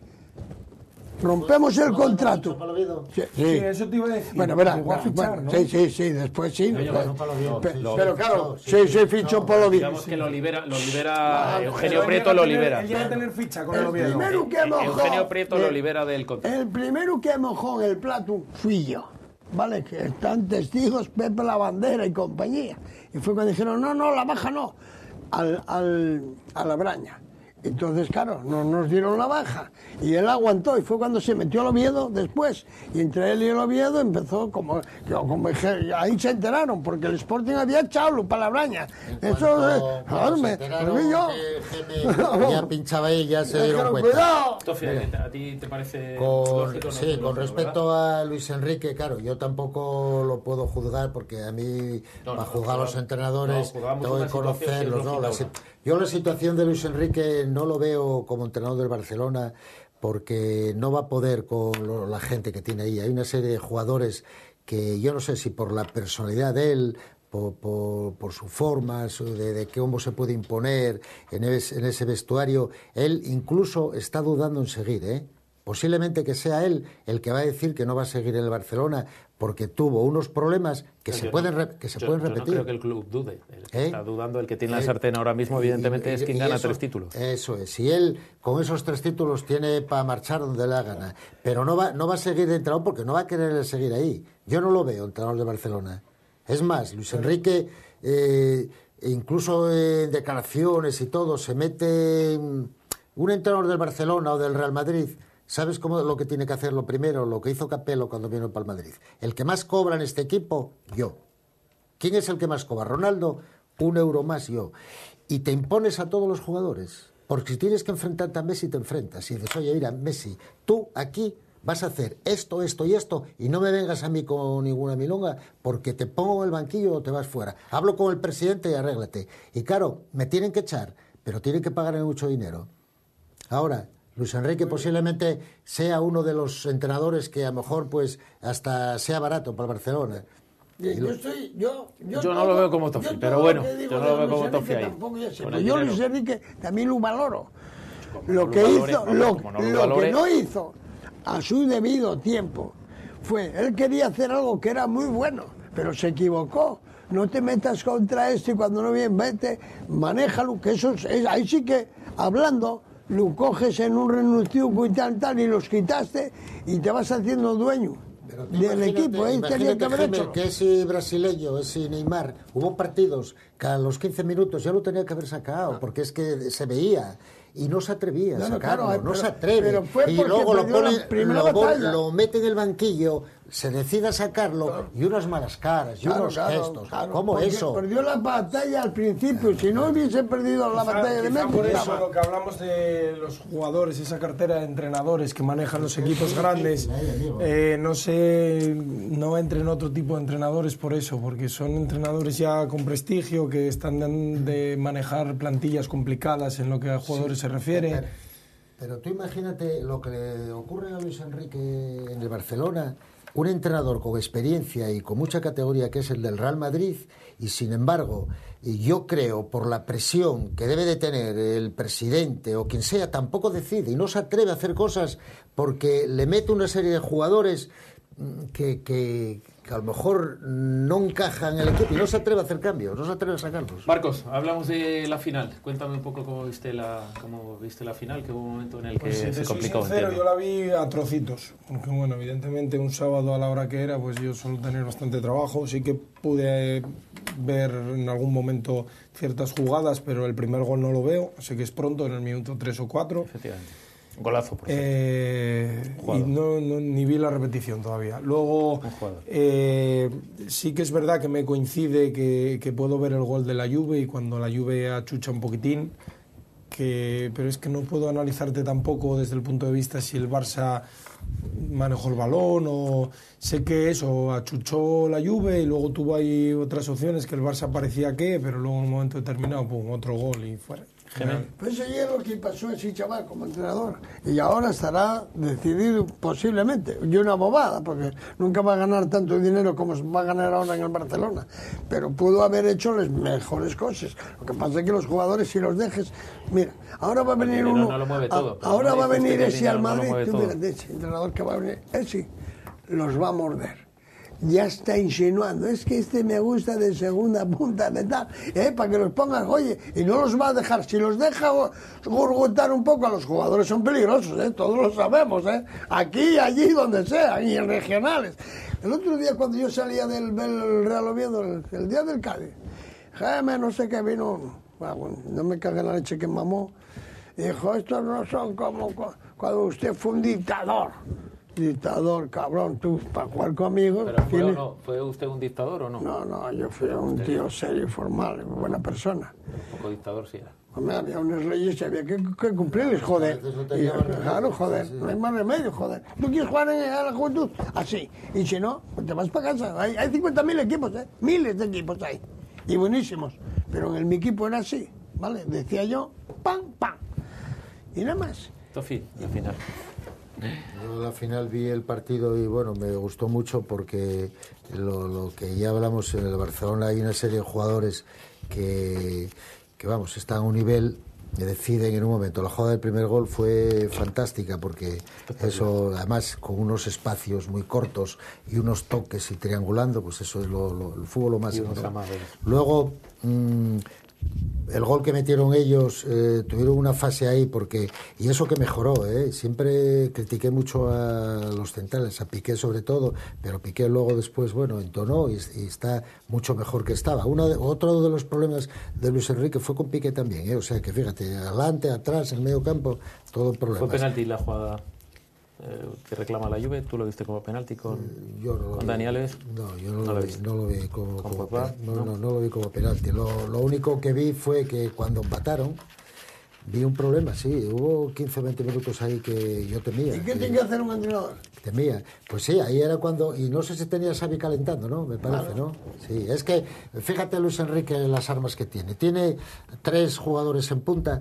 rompemos el contrato. Sí, Sí, eso te iba a decir. Bueno, verá, Llegó a verá, fichar, bueno, ¿no? sí, sí, sí, después sí. después. Pe- Lo- pero claro, sí, sí, fichó por lo Digamos que lo libera, lo libera Eugenio Él Prieto llega a lo tener- libera. Él llega a tener ficha con el El Oviedo. primero que mojó, Eugenio Prieto lo eh, libera del contrato. El primero que mojó en el plato fui yo, ¿vale? Que están testigos Pepe la Bandera y compañía. Y fue cuando dijeron, no, no, la baja no, al, al, a la Braña. Entonces, claro, no nos dieron la baja y él aguantó y fue cuando se metió el Oviedo después. Y entre él y el Oviedo empezó como, como ahí se enteraron, porque el Sporting había echado para la braña. Eso es enorme. Yo ya pinchaba ahí, ya se dieron cuenta. Cuidado. Tofi, ¿a ti te parece con, lógico? Sí, no, con no, respecto ¿verdad? a Luis Enrique, claro, yo tampoco lo puedo juzgar porque a mí, no, para no, juzgar a no, los entrenadores, no, tengo que conocerlos. ¿no? La, yo la situación de Luis Enrique no lo veo como entrenador del Barcelona porque no va a poder con lo, la gente que tiene ahí. Hay una serie de jugadores que yo no sé si por la personalidad de él, por, por, por su forma, su, de, de cómo se puede imponer en, es, en ese vestuario, él incluso está dudando en seguir, ¿eh? Posiblemente que sea él el que va a decir que no va a seguir en el Barcelona porque tuvo unos problemas que no, se pueden no, que se yo, pueden yo repetir. No creo que el club dude. El que ¿Eh? está dudando, el que tiene eh, la sartén ahora mismo, evidentemente, y, es quien gana eso, tres títulos. Eso es. Si él con esos tres títulos tiene para marchar donde le da gana, pero no va, no va a seguir de entrenador porque no va a querer seguir ahí. Yo no lo veo entrenador de Barcelona. Es más, Luis Enrique, eh, incluso en declaraciones y todo, se mete un entrenador del Barcelona o del Real Madrid. ¿Sabes cómo lo que tiene que hacer lo primero? Lo que hizo Capello cuando vino para el Madrid. El que más cobra en este equipo, yo. ¿Quién es el que más cobra? Ronaldo, un euro más yo. Y te impones a todos los jugadores. Porque si tienes que enfrentarte a Messi, te enfrentas. Y dices, oye, mira, Messi, tú aquí vas a hacer esto, esto y esto, y no me vengas a mí con ninguna milonga, porque te pongo en el banquillo o te vas fuera. Hablo con el presidente y arréglate. Y claro, me tienen que echar, pero tienen que pagarme mucho dinero. Ahora, Luis Enrique posiblemente sea uno de los entrenadores que a lo mejor pues hasta sea barato para el Barcelona. Yo, yo, estoy, yo, yo, yo no todo, lo veo como Tofi, pero bueno, yo no lo veo como Tofi ahí. Yo, yo Luis Enrique también lo valoro. Como lo que valore, hizo, lo, no lo, lo que no hizo a su debido tiempo fue, él quería hacer algo que era muy bueno, pero se equivocó. No te metas contra esto y cuando no viene, vete, manéjalo, que eso es, es ahí sí que hablando. Lo coges en un renuncio y tal, tal, y los quitaste y te vas haciendo dueño del equipo. ¿eh? Tenía que haber hecho. Que ese brasileño, ese Neymar, hubo partidos que a los quince minutos ya lo tenía que haber sacado, porque es que se veía. Y no se atrevía a sacarlo, no, no, no se atreve. Pero fue y luego lo pone, lo, lo mete en el banquillo, se decide a sacarlo, claro. Y unas malas caras, y claro, unos claro, gestos. Claro, ¿cómo eso? Perdió la batalla al principio, si no hubiese perdido la quizá, batalla de México. Por eso lo que hablamos de los jugadores, esa cartera de entrenadores que manejan los equipos grandes, eh, no sé, no entren otro tipo de entrenadores por eso, porque son entrenadores ya con prestigio, que están de, de manejar plantillas complicadas en lo que a jugadores sí. se refiere. Pero, pero tú imagínate lo que le ocurre a Luis Enrique en el Barcelona, un entrenador con experiencia y con mucha categoría que es el del Real Madrid, y sin embargo yo creo por la presión que debe de tener el presidente o quien sea, tampoco decide y no se atreve a hacer cosas porque le mete una serie de jugadores que, que, que a lo mejor no encajan en el equipo y no se atreve a hacer cambios, no se atreve a sacarlos. Marcos, hablamos de la final. Cuéntame un poco cómo viste la, cómo viste la final, que hubo un momento en el que pues si se complicó. Sincero, yo la vi a trocitos, porque bueno, evidentemente un sábado a la hora que era, pues yo suelo tener bastante trabajo, sí que pude ver en algún momento ciertas jugadas, pero el primer gol no lo veo, sé que es pronto, en el minuto tres o cuatro. Efectivamente. Golazo, por eh, y no, no, ni vi la repetición todavía. Luego, eh, sí que es verdad que me coincide que, que puedo ver el gol de la Juve y cuando la Juve achucha un poquitín, que, pero es que no puedo analizarte tampoco desde el punto de vista si el Barça manejó el balón o sé que eso, achuchó la Juve y luego tuvo ahí otras opciones que el Barça parecía que, pero luego en un momento determinado, pum, otro gol y fuera. Pues eso es lo que pasó a ese chaval como entrenador y ahora estará decidido posiblemente, y una bobada porque nunca va a ganar tanto dinero como va a ganar ahora en el Barcelona, pero pudo haber hecho las mejores cosas. Lo que pasa es que los jugadores, si los dejes, mira, ahora va a venir uno, no lo mueve todo, a, ahora va a venir ese al Madrid, no tú mira, ese entrenador que va a venir, ese los va a morder. Ya está insinuando, es que este me gusta de segunda punta de tal, ¿eh? Para que los pongan, oye, y no los va a dejar, si los deja gurgutar un poco, a los jugadores son peligrosos, ¿eh? Todos lo sabemos, ¿eh? Aquí, allí, donde sea, y en regionales. El otro día cuando yo salía del, del Real Oviedo, el, el día del Cádiz, Jaime, no sé qué vino, bueno, no me cague la leche que mamó, Dijo, estos no son como cuando usted fue un dictador. Dictador, cabrón, tú, para jugar conmigo... ¿Pero fue, tienes... o no? ¿Fue usted un dictador o no? No, no, yo fui un tío serio y formal, buena persona. Un poco dictador sí era. Hombre, había unas leyes y había que, que cumplirles, joder. Y, claro, joder, no hay más remedio, joder. ¿Tú quieres jugar en, a la juventud? Así. Y si no, pues te vas para casa. Hay, hay cincuenta mil equipos, ¿eh? Miles de equipos hay. Y buenísimos. Pero en el, mi equipo era así, ¿vale? Decía yo, pam, pam. Y nada más. Tofi, al final. Yo al final vi el partido y bueno, me gustó mucho porque lo, lo que ya hablamos en el Barcelona, hay una serie de jugadores que, que vamos, están a un nivel que deciden en un momento. La jugada del primer gol fue fantástica porque eso, además con unos espacios muy cortos y unos toques y triangulando, pues eso es lo, lo, el fútbol lo más. Luego mmm, el gol que metieron ellos, eh, tuvieron una fase ahí porque, y eso que mejoró, eh, siempre critiqué mucho a los centrales, a Piqué sobre todo, pero Piqué luego después, bueno, entonó y, y está mucho mejor que estaba. Uno de, otro de los problemas de Luis Enrique fue con Piqué también, eh, o sea que fíjate, adelante, atrás, en el medio campo, todo problemas. ¿Fue penalti la jugada eh, que reclama la Juve? ¿Tú lo viste como penalti con, yo no con Dani Alves? No, yo no, no, lo, vi, no lo vi como, como papá, no, ¿no? No, no lo vi como penalti. Lo, lo único que vi fue que cuando empataron vi un problema, sí, hubo quince o veinte minutos ahí que yo temía. ¿Y qué tiene que hacer un entrenador? Temía. Pues sí, ahí era cuando, y no sé si tenía a Xavi calentando, ¿no? Me parece, claro. ¿No? Sí, es que fíjate Luis Enrique las armas que tiene. Tiene tres jugadores en punta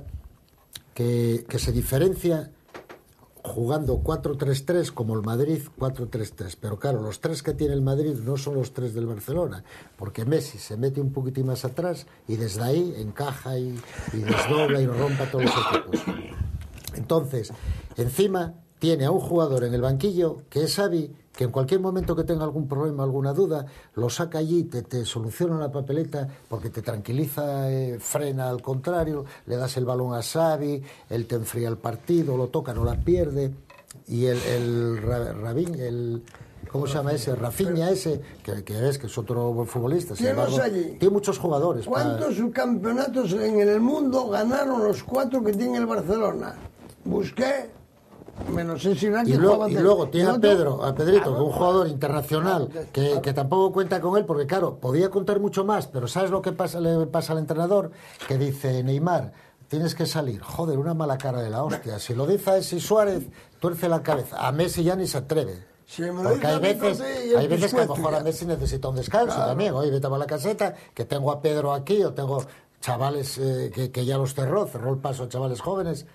que, que se diferencia jugando cuatro tres tres como el Madrid cuatro tres tres, pero claro, los tres que tiene el Madrid no son los tres del Barcelona, porque Messi se mete un poquitín más atrás y desde ahí encaja y, y desdobla y rompa todos los equipos. Entonces, encima tiene a un jugador en el banquillo que es Xavi, que en cualquier momento que tenga algún problema, alguna duda, lo saca allí, te, te soluciona la papeleta porque te tranquiliza, eh, frena al contrario, le das el balón a Xavi, él te enfría el partido, lo toca, no la pierde, y el, el Rabín, el... ¿Cómo se llama ese? Rafinha ese, que, que ves que es otro buen futbolista. Sin embargo, tiene muchos jugadores. ¿Cuántos para... subcampeonatos en el mundo ganaron los cuatro que tiene el Barcelona? Busqué... menos ese y, luego, y luego tiene a Pedro, a Pedrito, que es un jugador internacional que, que tampoco cuenta con él, porque claro, podía contar mucho más, pero ¿sabes lo que pasa, le pasa al entrenador? Que dice, Neymar, tienes que salir. Joder, una mala cara de la hostia. Si lo dice a ese Suárez, tuerce la cabeza. A Messi ya ni se atreve. Si me porque hay veces, hay veces que a lo mejor a Messi necesita un descanso, claro. También. Oye, vete a la caseta, que tengo a Pedro aquí, o tengo chavales eh, que, que ya los cerró, cerró el paso a chavales jóvenes.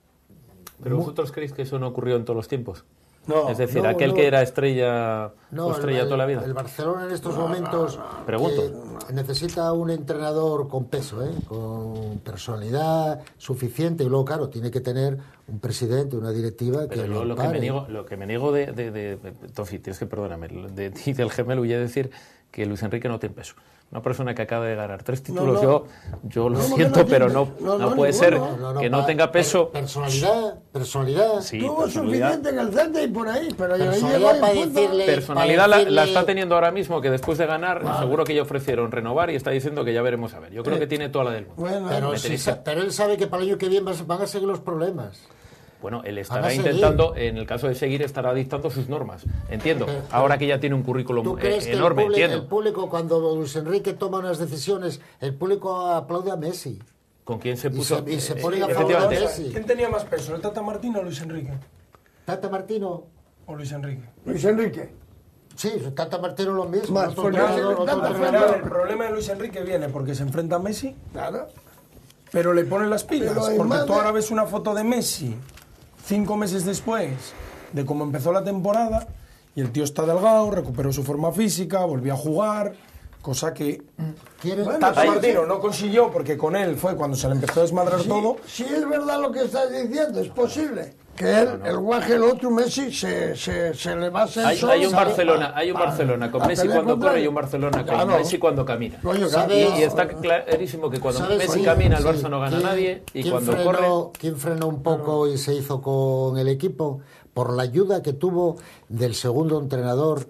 ¿Pero vosotros creéis que eso no ocurrió en todos los tiempos? No, es decir, no, aquel no. que era estrella, no, estrella el, toda la vida. El Barcelona en estos no, momentos no, no. Pregunto. necesita un entrenador con peso, ¿eh? Con personalidad suficiente, y luego, claro, tiene que tener un presidente, una directiva que Pero lo, lo, que me niego, lo que me niego de, de, de, de Tofi, tienes que perdóname, de ti del gemelo, voy a decir que Luis Enrique no tiene peso. Una persona que acaba de ganar tres títulos, no, no. yo yo lo no, siento, no pero no, no, no puede ser que no tenga peso. Personalidad, personalidad. Sí, Tuvo personalidad. Suficiente en el Celta y por ahí, pero personalidad, para decirle, personalidad para decirle... la, la está teniendo ahora mismo, que después de ganar, vale. Seguro que ya ofrecieron renovar y está diciendo que ya veremos a ver. Yo creo eh, que tiene toda la del mundo. Bueno, pero, sí, pero él sabe que para el año que viene van a seguir los problemas. Bueno, él estará intentando, en el caso de seguir, estará dictando sus normas. Entiendo. Pero, pero, ahora que ya tiene un currículum ¿tú crees eh, enorme, que el público, entiendo. El público, cuando Luis Enrique toma unas decisiones, el público aplaude a Messi. ¿Con quién se puso? Y se, y se pone eh, a favor de Messi. ¿Quién tenía más peso, el Tata Martino o Luis Enrique? ¿Tata Martino? ¿O Luis Enrique? Luis Enrique. Sí, Tata Martino lo mismo. Más, otro porque entrenador, el, otro entrenador. El problema de Luis Enrique viene porque se enfrenta a Messi. Claro. Pero le pone las pilas. Pero porque madre... tú ahora ves una foto de Messi cinco meses después de cómo empezó la temporada y el tío está delgado, recuperó su forma física, volvió a jugar, cosa que bueno, Tata Martino no consiguió porque con él fue cuando se le empezó a desmadrar sí, todo. Sí, es verdad lo que estás diciendo, es posible. Que él, no, no. el guaje, el otro Messi, se, se, se le va a hacer hay, solo, hay un ¿sabe? Barcelona, hay un para, Barcelona con Messi cuando corre corre y un Barcelona con claro. Messi cuando camina. Coño, y, y está clarísimo que cuando Messi Oye, camina el Barça sí. no gana nadie y cuando frenó, corre... ¿Quién frenó un poco claro. y se hizo con el equipo? Por la ayuda que tuvo del segundo entrenador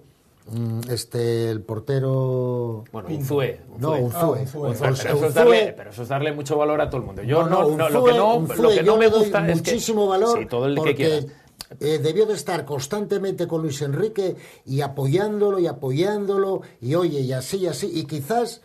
este, el portero... Bueno, Unzué. No, Unzué. Ah, Unzué. Pero, eso es darle, pero eso es darle mucho valor a todo el mundo. Yo no, no, no, lo que no, Unzué, lo que no me gusta es que... muchísimo valor sí, todo el porque que quieras. Eh, debió de estar constantemente con Luis Enrique y apoyándolo y apoyándolo y oye, y así y así, y quizás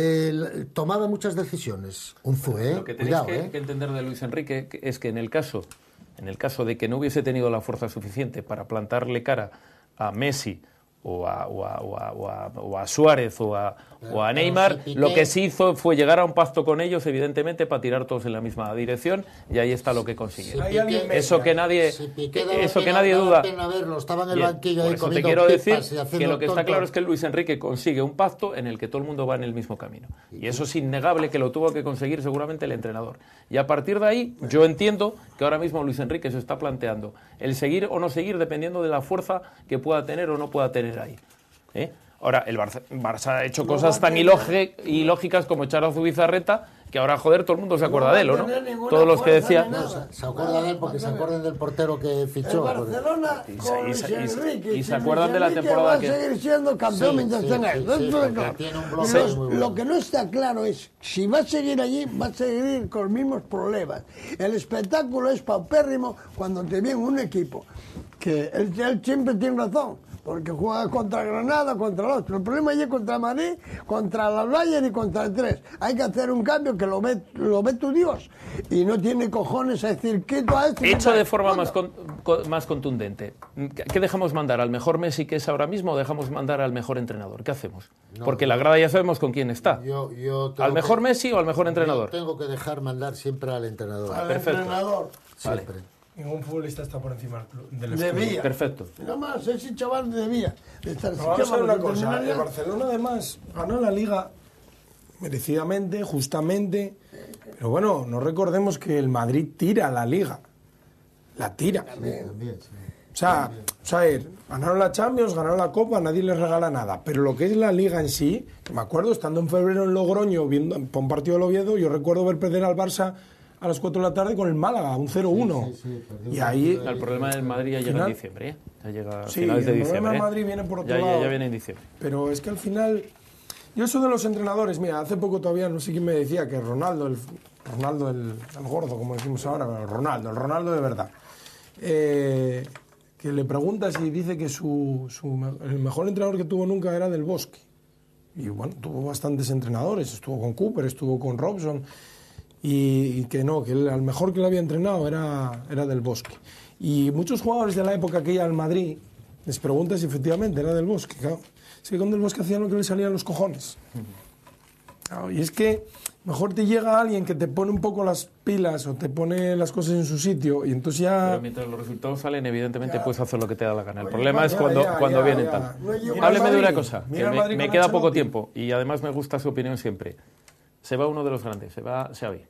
eh, tomaba muchas decisiones. Unzué, ¿eh? Lo que tenéis Cuidado, que, ¿eh? que entender de Luis Enrique es que en el caso, en el caso de que no hubiese tenido la fuerza suficiente para plantarle cara a Messi o a, o a, o a, o a, o a Suárez o a, o a Neymar, si lo que sí hizo fue llegar a un pacto con ellos, evidentemente, para tirar todos en la misma dirección, y ahí está lo que consiguieron. Si Piqué, eso que nadie, si eso pena, que nadie duda. Verlo, estaba en el Bien, banquillo por ahí eso te comiendo quiero decir que lo que tonto. está claro es que Luis Enrique consigue un pacto en el que todo el mundo va en el mismo camino. Y eso es innegable, que lo tuvo que conseguir seguramente el entrenador. Y a partir de ahí, yo entiendo que ahora mismo Luis Enrique se está planteando el seguir o no seguir dependiendo de la fuerza que pueda tener o no pueda tener ahí. ¿Eh? Ahora, el Barça, Barça ha hecho cosas tan ilógicas como echar a Zubizarreta, que ahora, joder, todo el mundo se acuerda de él, ¿o no? Todos los que decían... No, se, se acuerdan de él porque se acuerdan del portero que fichó. El Barcelona y, con y, Luis y, Enrique, y se acuerdan de la temporada que... va a seguir que... siendo campeón Sí, mientras sí, tenga sí, él. sí, Entonces, porque no. tiene un bloque Los- muy bueno. Lo que no está claro es si va a seguir allí, va a seguir con los mismos problemas. El espectáculo es paupérrimo cuando te viene un equipo que él, él siempre tiene razón, porque juega contra Granada, contra el otro. El problema allí es contra Madrid, contra la Bayern y contra el tres. Hay que hacer un cambio que lo ve, lo ve tu Dios. Y no tiene cojones a decir quito a este. Hecho de forma más, con, con, más contundente. ¿Qué dejamos mandar? ¿Al mejor Messi que es ahora mismo o dejamos mandar al mejor entrenador? ¿Qué hacemos? No, Porque yo, la grada ya sabemos con quién está. Yo, yo ¿Al mejor que, Messi o al mejor entrenador? Yo tengo que dejar mandar siempre al entrenador. Al Perfecto. entrenador. Siempre. Vale. Ningún futbolista está por encima del club. Del escudo. Debía. Perfecto. Nada más, ese chaval debía de estar. Pero vamos a ver una cosa, terminar el ya. Barcelona además ganó la Liga merecidamente, justamente, pero bueno, no recordemos que el Madrid tira la Liga, la tira. También, sí. O sea, o sea, a ver, ganaron la Champions, ganaron la Copa, nadie les regala nada, pero lo que es la Liga en sí, que me acuerdo, estando en febrero en Logroño, viendo por un partido del Oviedo, yo recuerdo ver perder al Barça a las cuatro de la tarde con el Málaga, un cero uno. Sí, sí, sí, y ahí... El problema del Madrid ya llega Final- en diciembre, ¿eh? Ya llega a Sí, finales de el diciembre. problema del ¿eh? Madrid viene por otro ya, ya, lado. ya viene en diciembre. Pero es que al final, yo eso de los entrenadores, mira, hace poco todavía no sé quién me decía que Ronaldo, el Ronaldo el, el gordo, como decimos ahora, pero Ronaldo, el Ronaldo de verdad, eh, que le preguntas y dice que su, su, el mejor entrenador que tuvo nunca era Del Bosque. Y bueno, tuvo bastantes entrenadores, estuvo con Cooper, estuvo con Robson, y, y que no, que el, el mejor que le había entrenado era, era Del Bosque. Y muchos jugadores de la época que iba al Madrid, les preguntas si efectivamente era Del Bosque, claro. Es que con Del Bosque hacían lo que le salían los cojones. Claro, y es que mejor te llega alguien que te pone un poco las pilas o te pone las cosas en su sitio y entonces ya... Pero mientras los resultados salen, evidentemente Ya. puedes hacer lo que te da la gana. El Oye, problema ya, es cuando, ya, cuando ya, vienen ya. tal. No llego Mira Hábleme al de una Madrid, cosa, mira que al me, Madrid me con queda poco Ancelotti. tiempo y además me gusta su opinión siempre. Se va uno de los grandes, se va Xavi.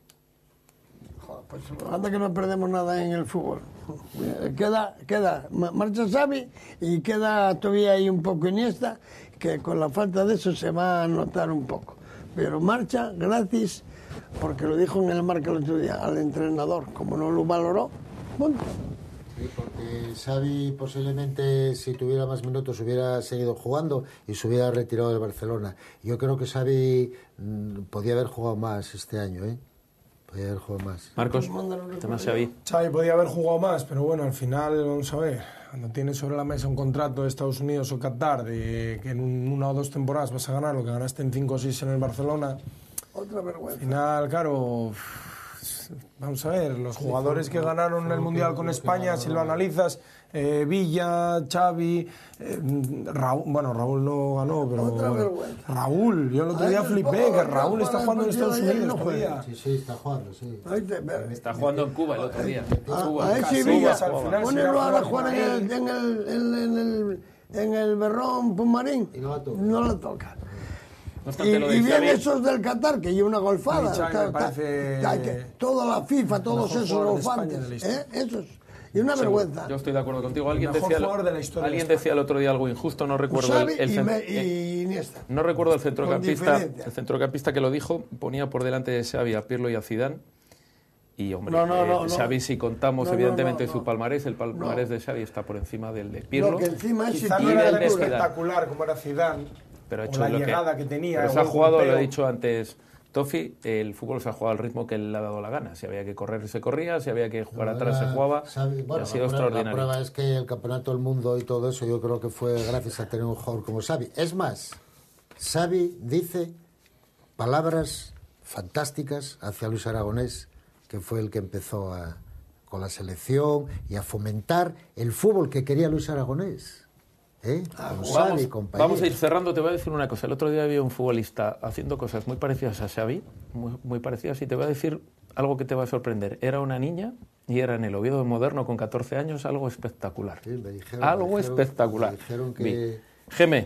Joder, pues anda que no perdemos nada en el fútbol. Queda, queda, ma- marcha Xavi y queda todavía ahí un poco Iniesta, que con la falta de eso se va a notar un poco. Pero marcha gratis, porque lo dijo en el marca el otro día, al entrenador, como no lo valoró, punto. Sí, porque Xavi posiblemente si tuviera más minutos hubiera seguido jugando y se hubiera retirado del Barcelona. Yo creo que Xavi mmm, podía haber jugado más este año, ¿eh? Podía haber jugado más. Marcos, tema Xavi. Xavi podía haber jugado más, pero bueno, al final, vamos a ver, cuando tienes sobre la mesa un contrato de Estados Unidos o Qatar de que en un- una o dos temporadas vas a ganar lo que ganaste en cinco o seis en el Barcelona, Otra al vergüenza. final, claro, vamos a ver, los jugadores que ganaron el Mundial con España, si lo analizas, eh, Villa, Xavi, eh, Raúl, bueno, Raúl no ganó, pero Otra bueno, vergüenza. Raúl, yo el otro día Ay, flipé, poco, que no, Raúl para está el jugando en partido Estados de ayer Unidos no juega. todavía. Sí, sí, está jugando, sí. Ahí te ves. Está jugando en Cuba el otro día. A, Cuba, a ese casi Villa, jugaba. al final ponelo se ahora a iba a jugar en el, en el, en, en el, en el Berrón Pumarín. Y no la toca. No la toca. No Y, obstante, lo y de bien Xavi, esos del Qatar, que lleva una golfada. Y Xavi Ta- me ta- parece ta- que toda la FIFA, todos mejor esos jugador de España golfantes. de la historia. ¿eh? Esos. Y una vergüenza. yo estoy de acuerdo contigo. Alguien, mejor decía, jugador de la historia alguien de decía el otro día algo injusto, no recuerdo Xavi el, el y, cen- me, eh, y Iniesta. no recuerdo el centrocampista, diferencia. el centrocampista que lo dijo, ponía por delante de Xavi a Pirlo y a Zidane Y, hombre, no, no, no, eh, Xavi, no. si contamos, no, evidentemente, no, no, su no. palmarés, el palmarés no. de Xavi está por encima del de Pirlo. No, que encima es Quizá no y era del tan de Zidane. espectacular como era Zidane, Pero ha o hecho la lo llegada que, que tenía. pero el se ha buen jugado, lo golpeo. he dicho antes Tofi, el fútbol se ha jugado al ritmo que él le ha dado la gana. Si había que correr, se corría, si había que jugar Pero atrás, era se jugaba. Xavi, Y bueno, ha sido la prueba, extraordinario. La prueba es que el campeonato del mundo y todo eso yo creo que fue gracias a tener un jugador como Xavi. Es más, Xavi dice palabras fantásticas hacia Luis Aragonés, que fue el que empezó a, con la selección y a fomentar el fútbol que quería Luis Aragonés. ¿Eh? Ah, Con Vamos, Xavi, compañía. vamos a ir cerrando. Te voy a decir una cosa. El otro día había un futbolista haciendo cosas muy parecidas a Xavi, muy, muy parecidas, y te voy a decir algo que te va a sorprender. Era una niña y era en el Oviedo moderno con catorce años, algo espectacular. Sí, me dijeron- algo me dijeron- espectacular. me dijeron que- Bien. Geme,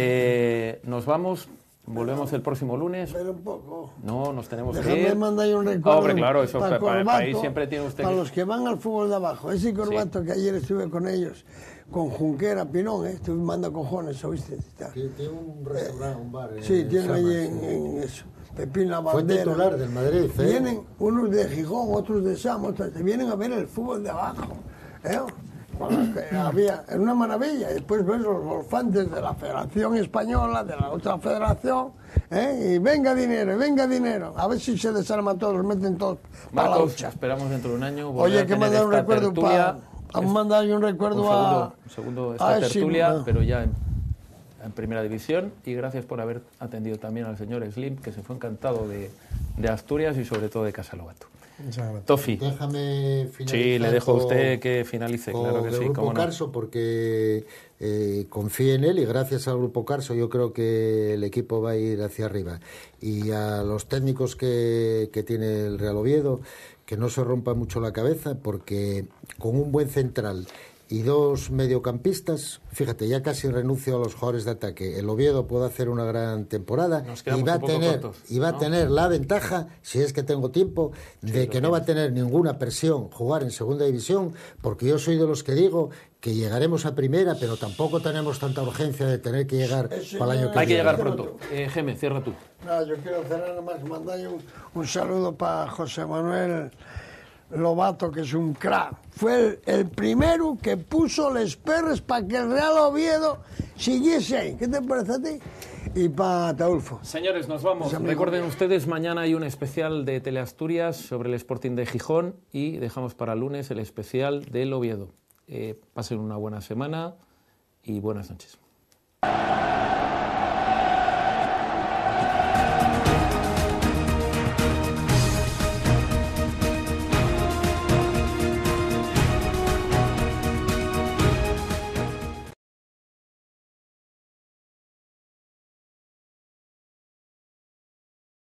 eh, nos vamos, volvemos el próximo lunes. Pero un poco. No, nos tenemos que Déjame ir. mandar ahí un recuerdo. Hombre, claro, eso para para, para Corbato, ahí siempre tiene usted para que... los que van al fútbol de abajo. Ese Corbato que ayer estuve con ellos, con Junquera, Pinón, ¿eh? Estuve manda cojones, ¿oíste? Tiene tiene un restaurante, un bar. Sí, en tiene Sama, ahí sí. en, en eso. Pepín La Fue Bandera. titular del Madrid, ¿eh? Vienen unos de Gijón, otros de Sama, otros te vienen a ver el fútbol de abajo. ¿eh? Cuando que había, era una maravilla. Y después ves los golfantes de la Federación Española, de la otra federación, ¿eh? Y venga dinero, y venga dinero. A ver si se desarman todos, los meten todos para la Marcos, lucha. esperamos dentro de un año volver Oye, a que tener mandar un esta recuerdo tertulia. para... Han mandado ahí un recuerdo un segundo, a... un segundo esta a ese, tertulia, ¿no? pero ya en, en primera división. Y gracias por haber atendido también al señor Slim, que se fue encantado de, de Asturias y sobre todo de Casa Lobato. Muchas gracias. Tofi. Déjame finalizar. Sí, le dejo a con- usted que finalice, con claro que el sí, Grupo cómo no. Carso, porque eh, confío en él y gracias al Grupo Carso yo creo que el equipo va a ir hacia arriba. Y a los técnicos que, que tiene el Real Oviedo, que no se rompa mucho la cabeza, porque con un buen central y dos mediocampistas, fíjate, ya casi renuncio a los jugadores de ataque. El Oviedo puede hacer una gran temporada Nos y quedamos va a un poco tener cortos, y va a ¿no? tener la ventaja, si es que tengo tiempo, de que no va a tener ninguna presión jugar en segunda división, porque yo soy de los que digo que llegaremos a primera, pero tampoco tenemos tanta urgencia de tener que llegar Eso para el año ya- que Hay que viene. llegar pronto. Eh, Geme, cierra tú. Nada, yo quiero cerrar nada más, mandar un, un saludo para José Manuel Lobato, que es un crack. Fue el, el primero que puso los perros para que el Real Oviedo siguiese ahí. ¿Qué te parece a ti? Y para Taulfo. Señores, nos vamos. Pues, amigo. Recuerden ustedes, mañana hay un especial de Teleasturias sobre el Sporting de Gijón y dejamos para el lunes el especial del Oviedo. Eh, pasen una buena semana y buenas noches.